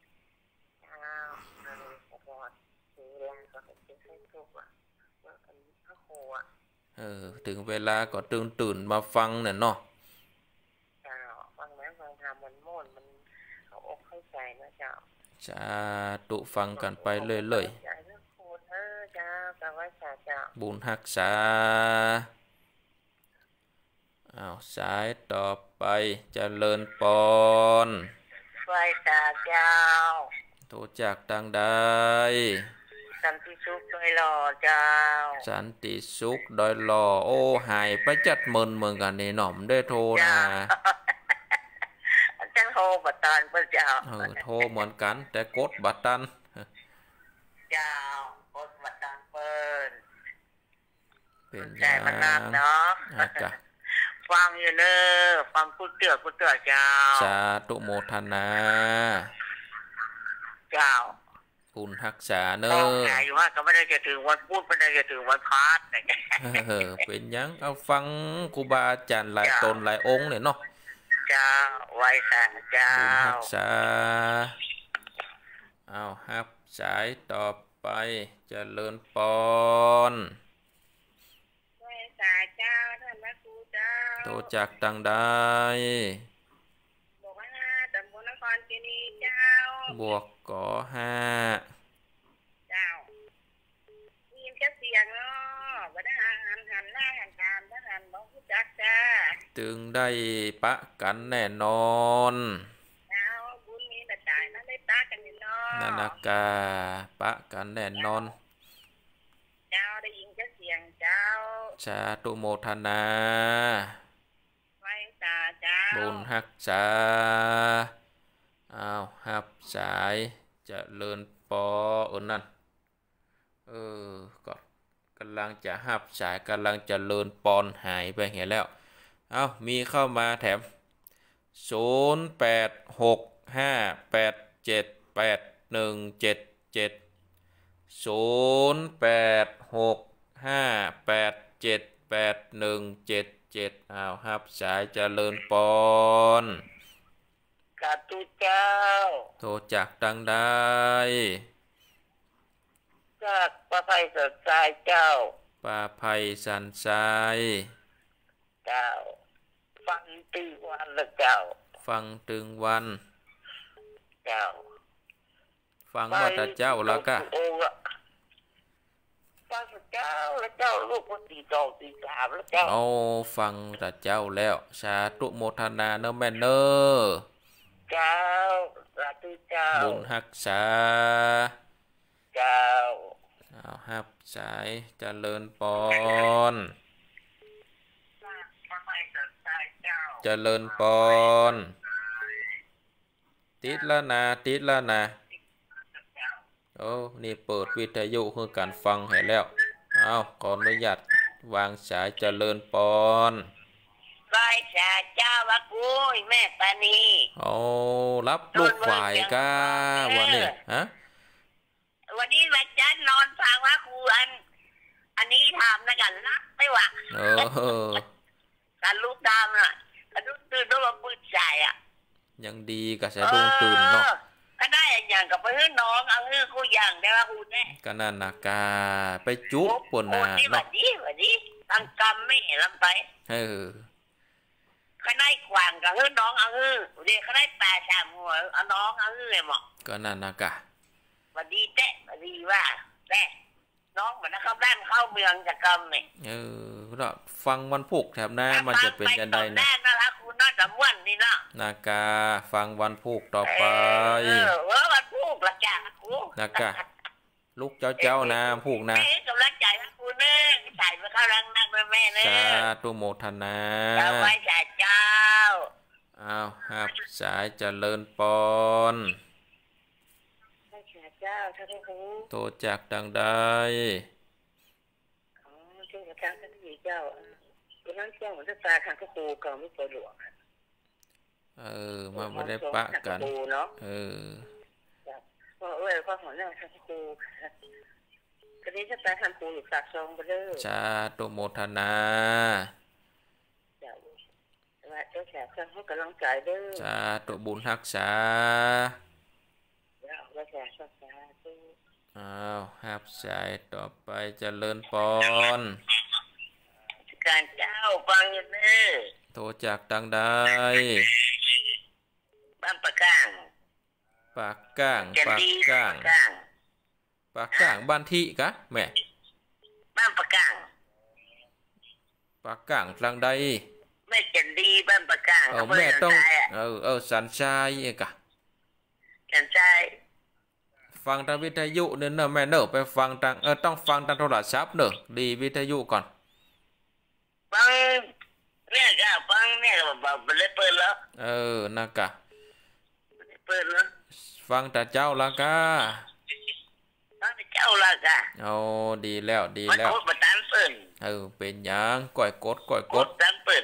เออถึงเวลาก็ตื่นตื่นมาฟังเนี่ยเนาะฟังแม้ฟังธรรมมันม่วนมันเขาอกเข้าใจนะเจ้าสาธุฟังกันไปเรื่อยๆบุญรักษาอ้าวสายต่อไปเจริญปอนไฟตาเจ้าโทรจากต่างได้สันติสุขดอยหล่อเจ้าสันติสุขดอยหล่อโอ้หายไปจัดมึนเหมือนกันนี่หน่อมได้โทรนะจังโทรบัตตันเจ้าเออโทรเหมือนกันแต่กดบัตตันเจ้ากดบัตตันเปิ้ลเป็นอย่างมันนักเนาะฟังอยู่เนอะฟังพูดเตือพูดเตือเจ้าสาธุโมทนาเจ้าบุญรักษาเนอะหายอยู่ว่าก็ไม่ได้จะถึงวันพูดไม่ได้จะถึงวันพาร์ทเออเป็นยังเอาฟังครูบาอาจารย์หลายตนหลายองค์เนี่ยเนาะเจ้าไว้สาเจ้าบุญรักษาเอาครับสายต่อไปเจริญปอนไว้สาเจ้าท่านพระครูเจ้าโตจากต่างได้บอกว่าตำบลนครเจดีย์เจ้าบวกก่อห้าเจ้ามีนจะเสียงเนาะว่าได้หันหันหน้าหันตามถ้าหันบอกผู้จักจ้าตึงได้ปะกันแน่นอนเจ้าบุญมีแต่ตายนั่นได้ปะกันแน่นอนนานากาปะกันแน่นอนเจ้าได้ยินจะเสียงเจ้าสาธุโมทนาไว้ตาเจ้าบุญรักษาอ้าวฮับสายจะเลินปอเออนั่นเออก็กำลังจะฮับสายกำลังจะเลินปอนหายไปเห็นแล้วเอามีเข้ามาแถมศูนย์แปดหกห้าแปดเจ็ดแปดหนึ่งเจ็ดเจ็ดศูนย์แปดหกห้าแปดเจ็ดแปดหนึ่งเจ็ดเจ็ดอ้าวฮับสายจะเลินปอนกาตุเจ้าโทรจากดังได้จากป้าไพสันทรายเจ้าป้าไพสันทรายเจ้าฟังตึงวันละเจ้าฟังตึงวันเจ้าฟังว่าแต่เจ้าแล้วก็ฟังเจ้าแล้วเจ้าลูกคนตีสองตีสามแล้วเจ้าเอาฟังแต่เจ้าแล้วสาธุโมทนาเนอะแม่เนอะเจ้าสาธุเจ้าบุญรักษาเจ้าเอาฮับสายเจริญปอนเจริญปอนติดแล้วนะติดแล้วนะโอ้นี่เปิดวิทยุคือการฟังให้แล้วเอาขออนุญาตวางสายเจริญปอนไหว้สาเจ้าวะกุ้ยแม่ปานีโอ้รับลูกฝ่ายก้าวันนี้ฮะวันนี้วันจันทร์นอนฟังวะครูอันอันนี้ทำนะกันรักไม่หวะเออการลูกดำน่ะการลูกตื่นด้วยว่าปืนใจอ่ะยังดีกับสะดุ้งตื่นเนาะก็ได้อย่างกับไปให้น้องเอาให้กูอย่างได้ว่ากูแน่ก็นั่นนากาไปจุ๊บปนนาเนาะวันนี้วันนี้ตั้งกรรมไม่ลำไปเออเขาได้กวางกับให้น้องเอาให้เดี๋ยวเขาได้ปลาสามหัวเอาน้องเอาให้เลยหมดก็นั่นนากาวันดีเจ๊วันดีว่าแม่น้องเหมือนเข้าบ้านเข้าเมืองจากกรรมเนี่ยเออเราฟังวันพุกแถบหน้ามันจะเป็นยังไงนะน่ารักคุณน่าจะม่วนนี่เนาะนากาฟังวันพุกต่อไปเออว่าวันพุกละจ้าคุณนากาลูกเจ้าเจ้านะพุกนะแม่กำลังใจคุณเนอะใส่มาเข้ารังนั่งแม่เนอะจ้าตุโมทนาเจ้าไว้จ่าเจ้าอ้าวฮับสายเจริญปอนพระเจ้าท่านครูโตจากดังใดอ๋อช่วยกับทางท่านที่เจ้าคุณนั่งเจ้าของท่านตาทางพระครูก็ไม่เคยหลวงเออมาบ่ได้ปะกันเออเพราะเอ้ยพ่อหัวหน้าทางพระครูคดีท่านตาทางครูอยู่ฝากซองไปเลยชาตุโมทนาเจ้าว่าเจ้าแขกท่านให้กำลังใจเด้อชาตุบุญรักษาเจ้าว่าแขกสักษาตู้อ้าวฮับสายต่อไปเจริญปอนการเจ้าฟังอยู่เด้อโตจากดังใดบ้านปะก้างปากก้างเจนปากดีก้างปะก้างปากก้างบ้านที่กะแม่บ้านปะก้างปากก้างดังใดแม่เจนดีบ้านปะก้างเออแม่ต้องเภสันทรายะเออเออสันชายเอกะสันทรายฟังทางวิทยุเนอะเนอะแม่เนอะไปฟังทางเออต้องฟังทางโทรศัพท์เนอะดีวิทยุก่อนฟังเนี่ยก็ฟังเนี่ยก็บอกไปเลยเปิดแล้วเออนะกะเปิดแล้วฟังแต่เจ้าละกะฟังเจ้าละกะเอาดีแล้วดีมันแล้วโคตรประตานเปิดเออเป็นหยังก่อยกดก่อยโคกตดรประตานเปิด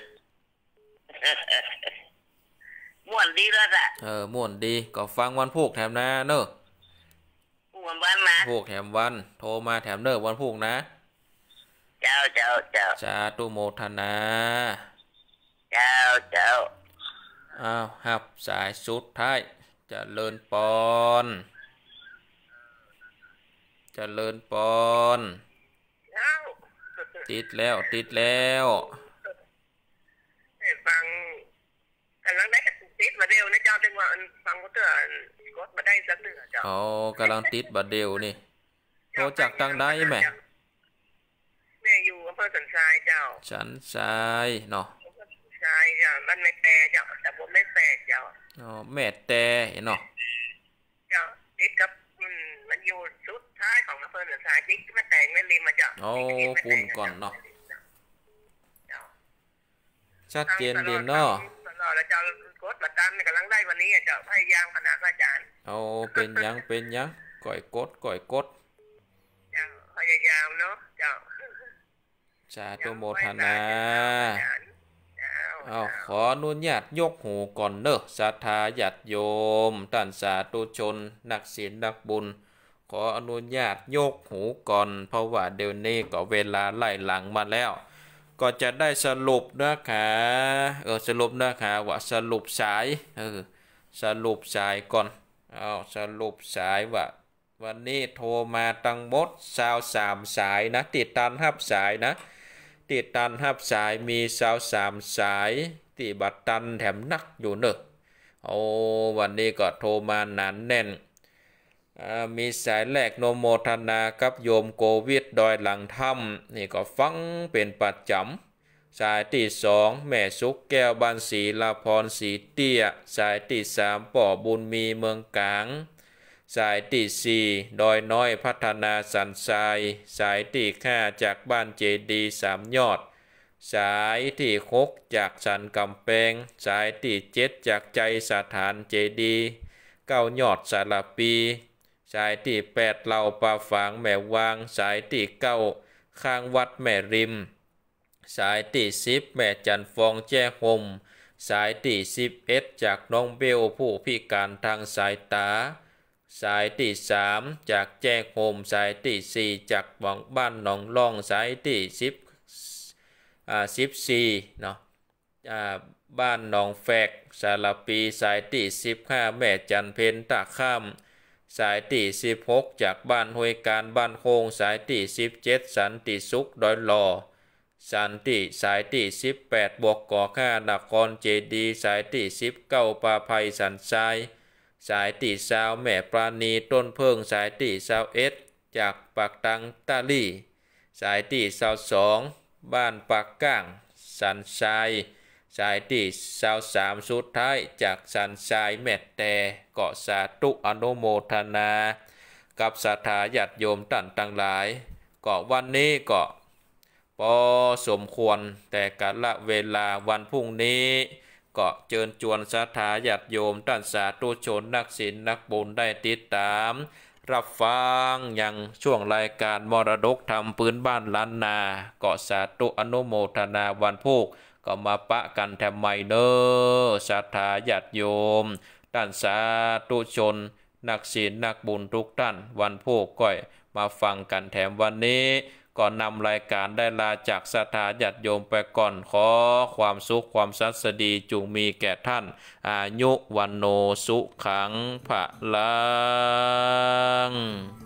ม่วนดีแล้วจ้ะเออม่วนดีก็ฟังวันพุกแถมนะเนอะม่วนบ้านนะพุกแถมวันโทรมาแถมเนอะวันพุกนะเจ้าเจ้าเจ้าสาธุโมทนาเจ้าเจ้าอ้าวฮับสายสุดท้ายเจริญปอน เจริญปอนเจ้าติดแล้วติดแล้วให้ฟังกำลังได้ติดมาเร็วนะเจ้าจังหวะฟังก็เตือนกดมาได้สักเดือนเจ้าอ๋อกำลังติดบัดเดียวนี่โทรจากทางใดแม่แม่อยู่อำเภอสันทรายเจ้าฉันชายเนาะอำเภอสันทรายเจ้าบ้านไม่แปรเจ้าแต่ผมไม่แปรเจ้าอ๋อแม่แต่เนาะเจ้าติดกับอืมมันอยู่สุดท้ายของอำเภอสันทรายติดมาแต่งแม่ริมมาเจ้าโอ้ปุ่นก่อนเนาะชัดเจนดีเนาะแล้วเจ้ากดมาตามกำลังได้วันนี้เจ้าพยายามขนาดอาจารย์เอาเป็นหยังเป็นหยังก่อยกดก่อยกดเจ้าพยายามเนาะเจ้าสาธุโมทนาเอาขออนุญาตยกหูก่อนเนอะศรัทธาญาติโยมท่านสาธุชนนักศีลนักบุญขออนุญาตยกหูก่อนเพราะว่าเดี๋ยวนี้ก็เวลาไล่หลังมาแล้วก็จะได้สรุปนะคะเออสรุปนะคะว่าสรุปสายเออสรุปสายก่อนเอาสรุปสายว่าวันนี้โทรมาตั้งหมดสาวสามสายนะติดตันหับสายนะติดตันหับสายมีสาวสามสายติบัตรตันแถมนักอยู่เนอะโอ้วันนี้ก็โทรมาหนานแน่นมีสายแรกโนโมทนากับโยมโควิดดอยหลังถ้ำนี่ก็ฟังเป็นประจำสายที่สองแม่สุกแก้วบานศรีลาพรศรีเตี้ยสายที่สามป่อบุญมีเมืองกลางสายที่สี่ดอยน้อยพัฒนาสันทรายสายที่ห้าจากบ้านเจดีสามยอดสายที่หกจากสันกำแพงสายที่เจ็ดจากใจสถานเจดีเก้ายอดสารปีสายที่แปดเหล่าปลาฝางแม่วางสายที่เก้าข้างวัดแม่ริมสายที่สิบแม่จันฟองแจ้ห่มสายที่สิบเอ็ดจากน้องเบลผู้พิการทางสายตาสายที่สามจากแจ้ห่มสายที่สี่จากหวังบ้านหนองล่องสายที่สิบอ่าสิบสี่เนาะอ่าบ้านหนองแฝกสารปีสายที่สิบห้าแม่จันเพนตะข้ามสายที่สิบหกจากบ้านห้วยการบ้านโฮงสายที่สิบเจ็ดสันติสุขดอยหล่อสันติสายที่สิบแปดบวกก่อห้านครเจดีสายที่สิบเก้าปาภัยสันทรายสายที่สาวแม่ปราณีต้นเพิงสายที่สาวเอ็ดจากปากตังตาลี่สายที่สาวสองบ้านปากก้างสันทรายสายที่สาวสามสุดท้ายจากสันทรายแม่แต่เกาะสาธุอนุโมทนากับศรัทธาญาติโยมท่านทั้งหลายก็วันนี้ก็พอสมควรแต่กาลเวลาวันพรุ่งนี้ก็เชิญชวนศรัทธาญาติโยมท่านสาธุชนนักศีลนักบุญได้ติดตามรับฟังอย่างช่วงรายการมรดกธรรมพื้นบ้านล้านนาก็สาธุอนุโมทนาวันพุกก็มาปะกันแถมใหม่เนอศรัทธาญาติโยมท่านสาธุชนนักศีลนักบุญทุกท่านวันพุกก้อยมาฟังกันแถมวันนี้ก่อนนำรายการได้ลาจากศรัทธาญาติโยมไปก่อนขอความสุขความสัสดีจงมีแก่ท่านอายุวันโนสุขังภะลัง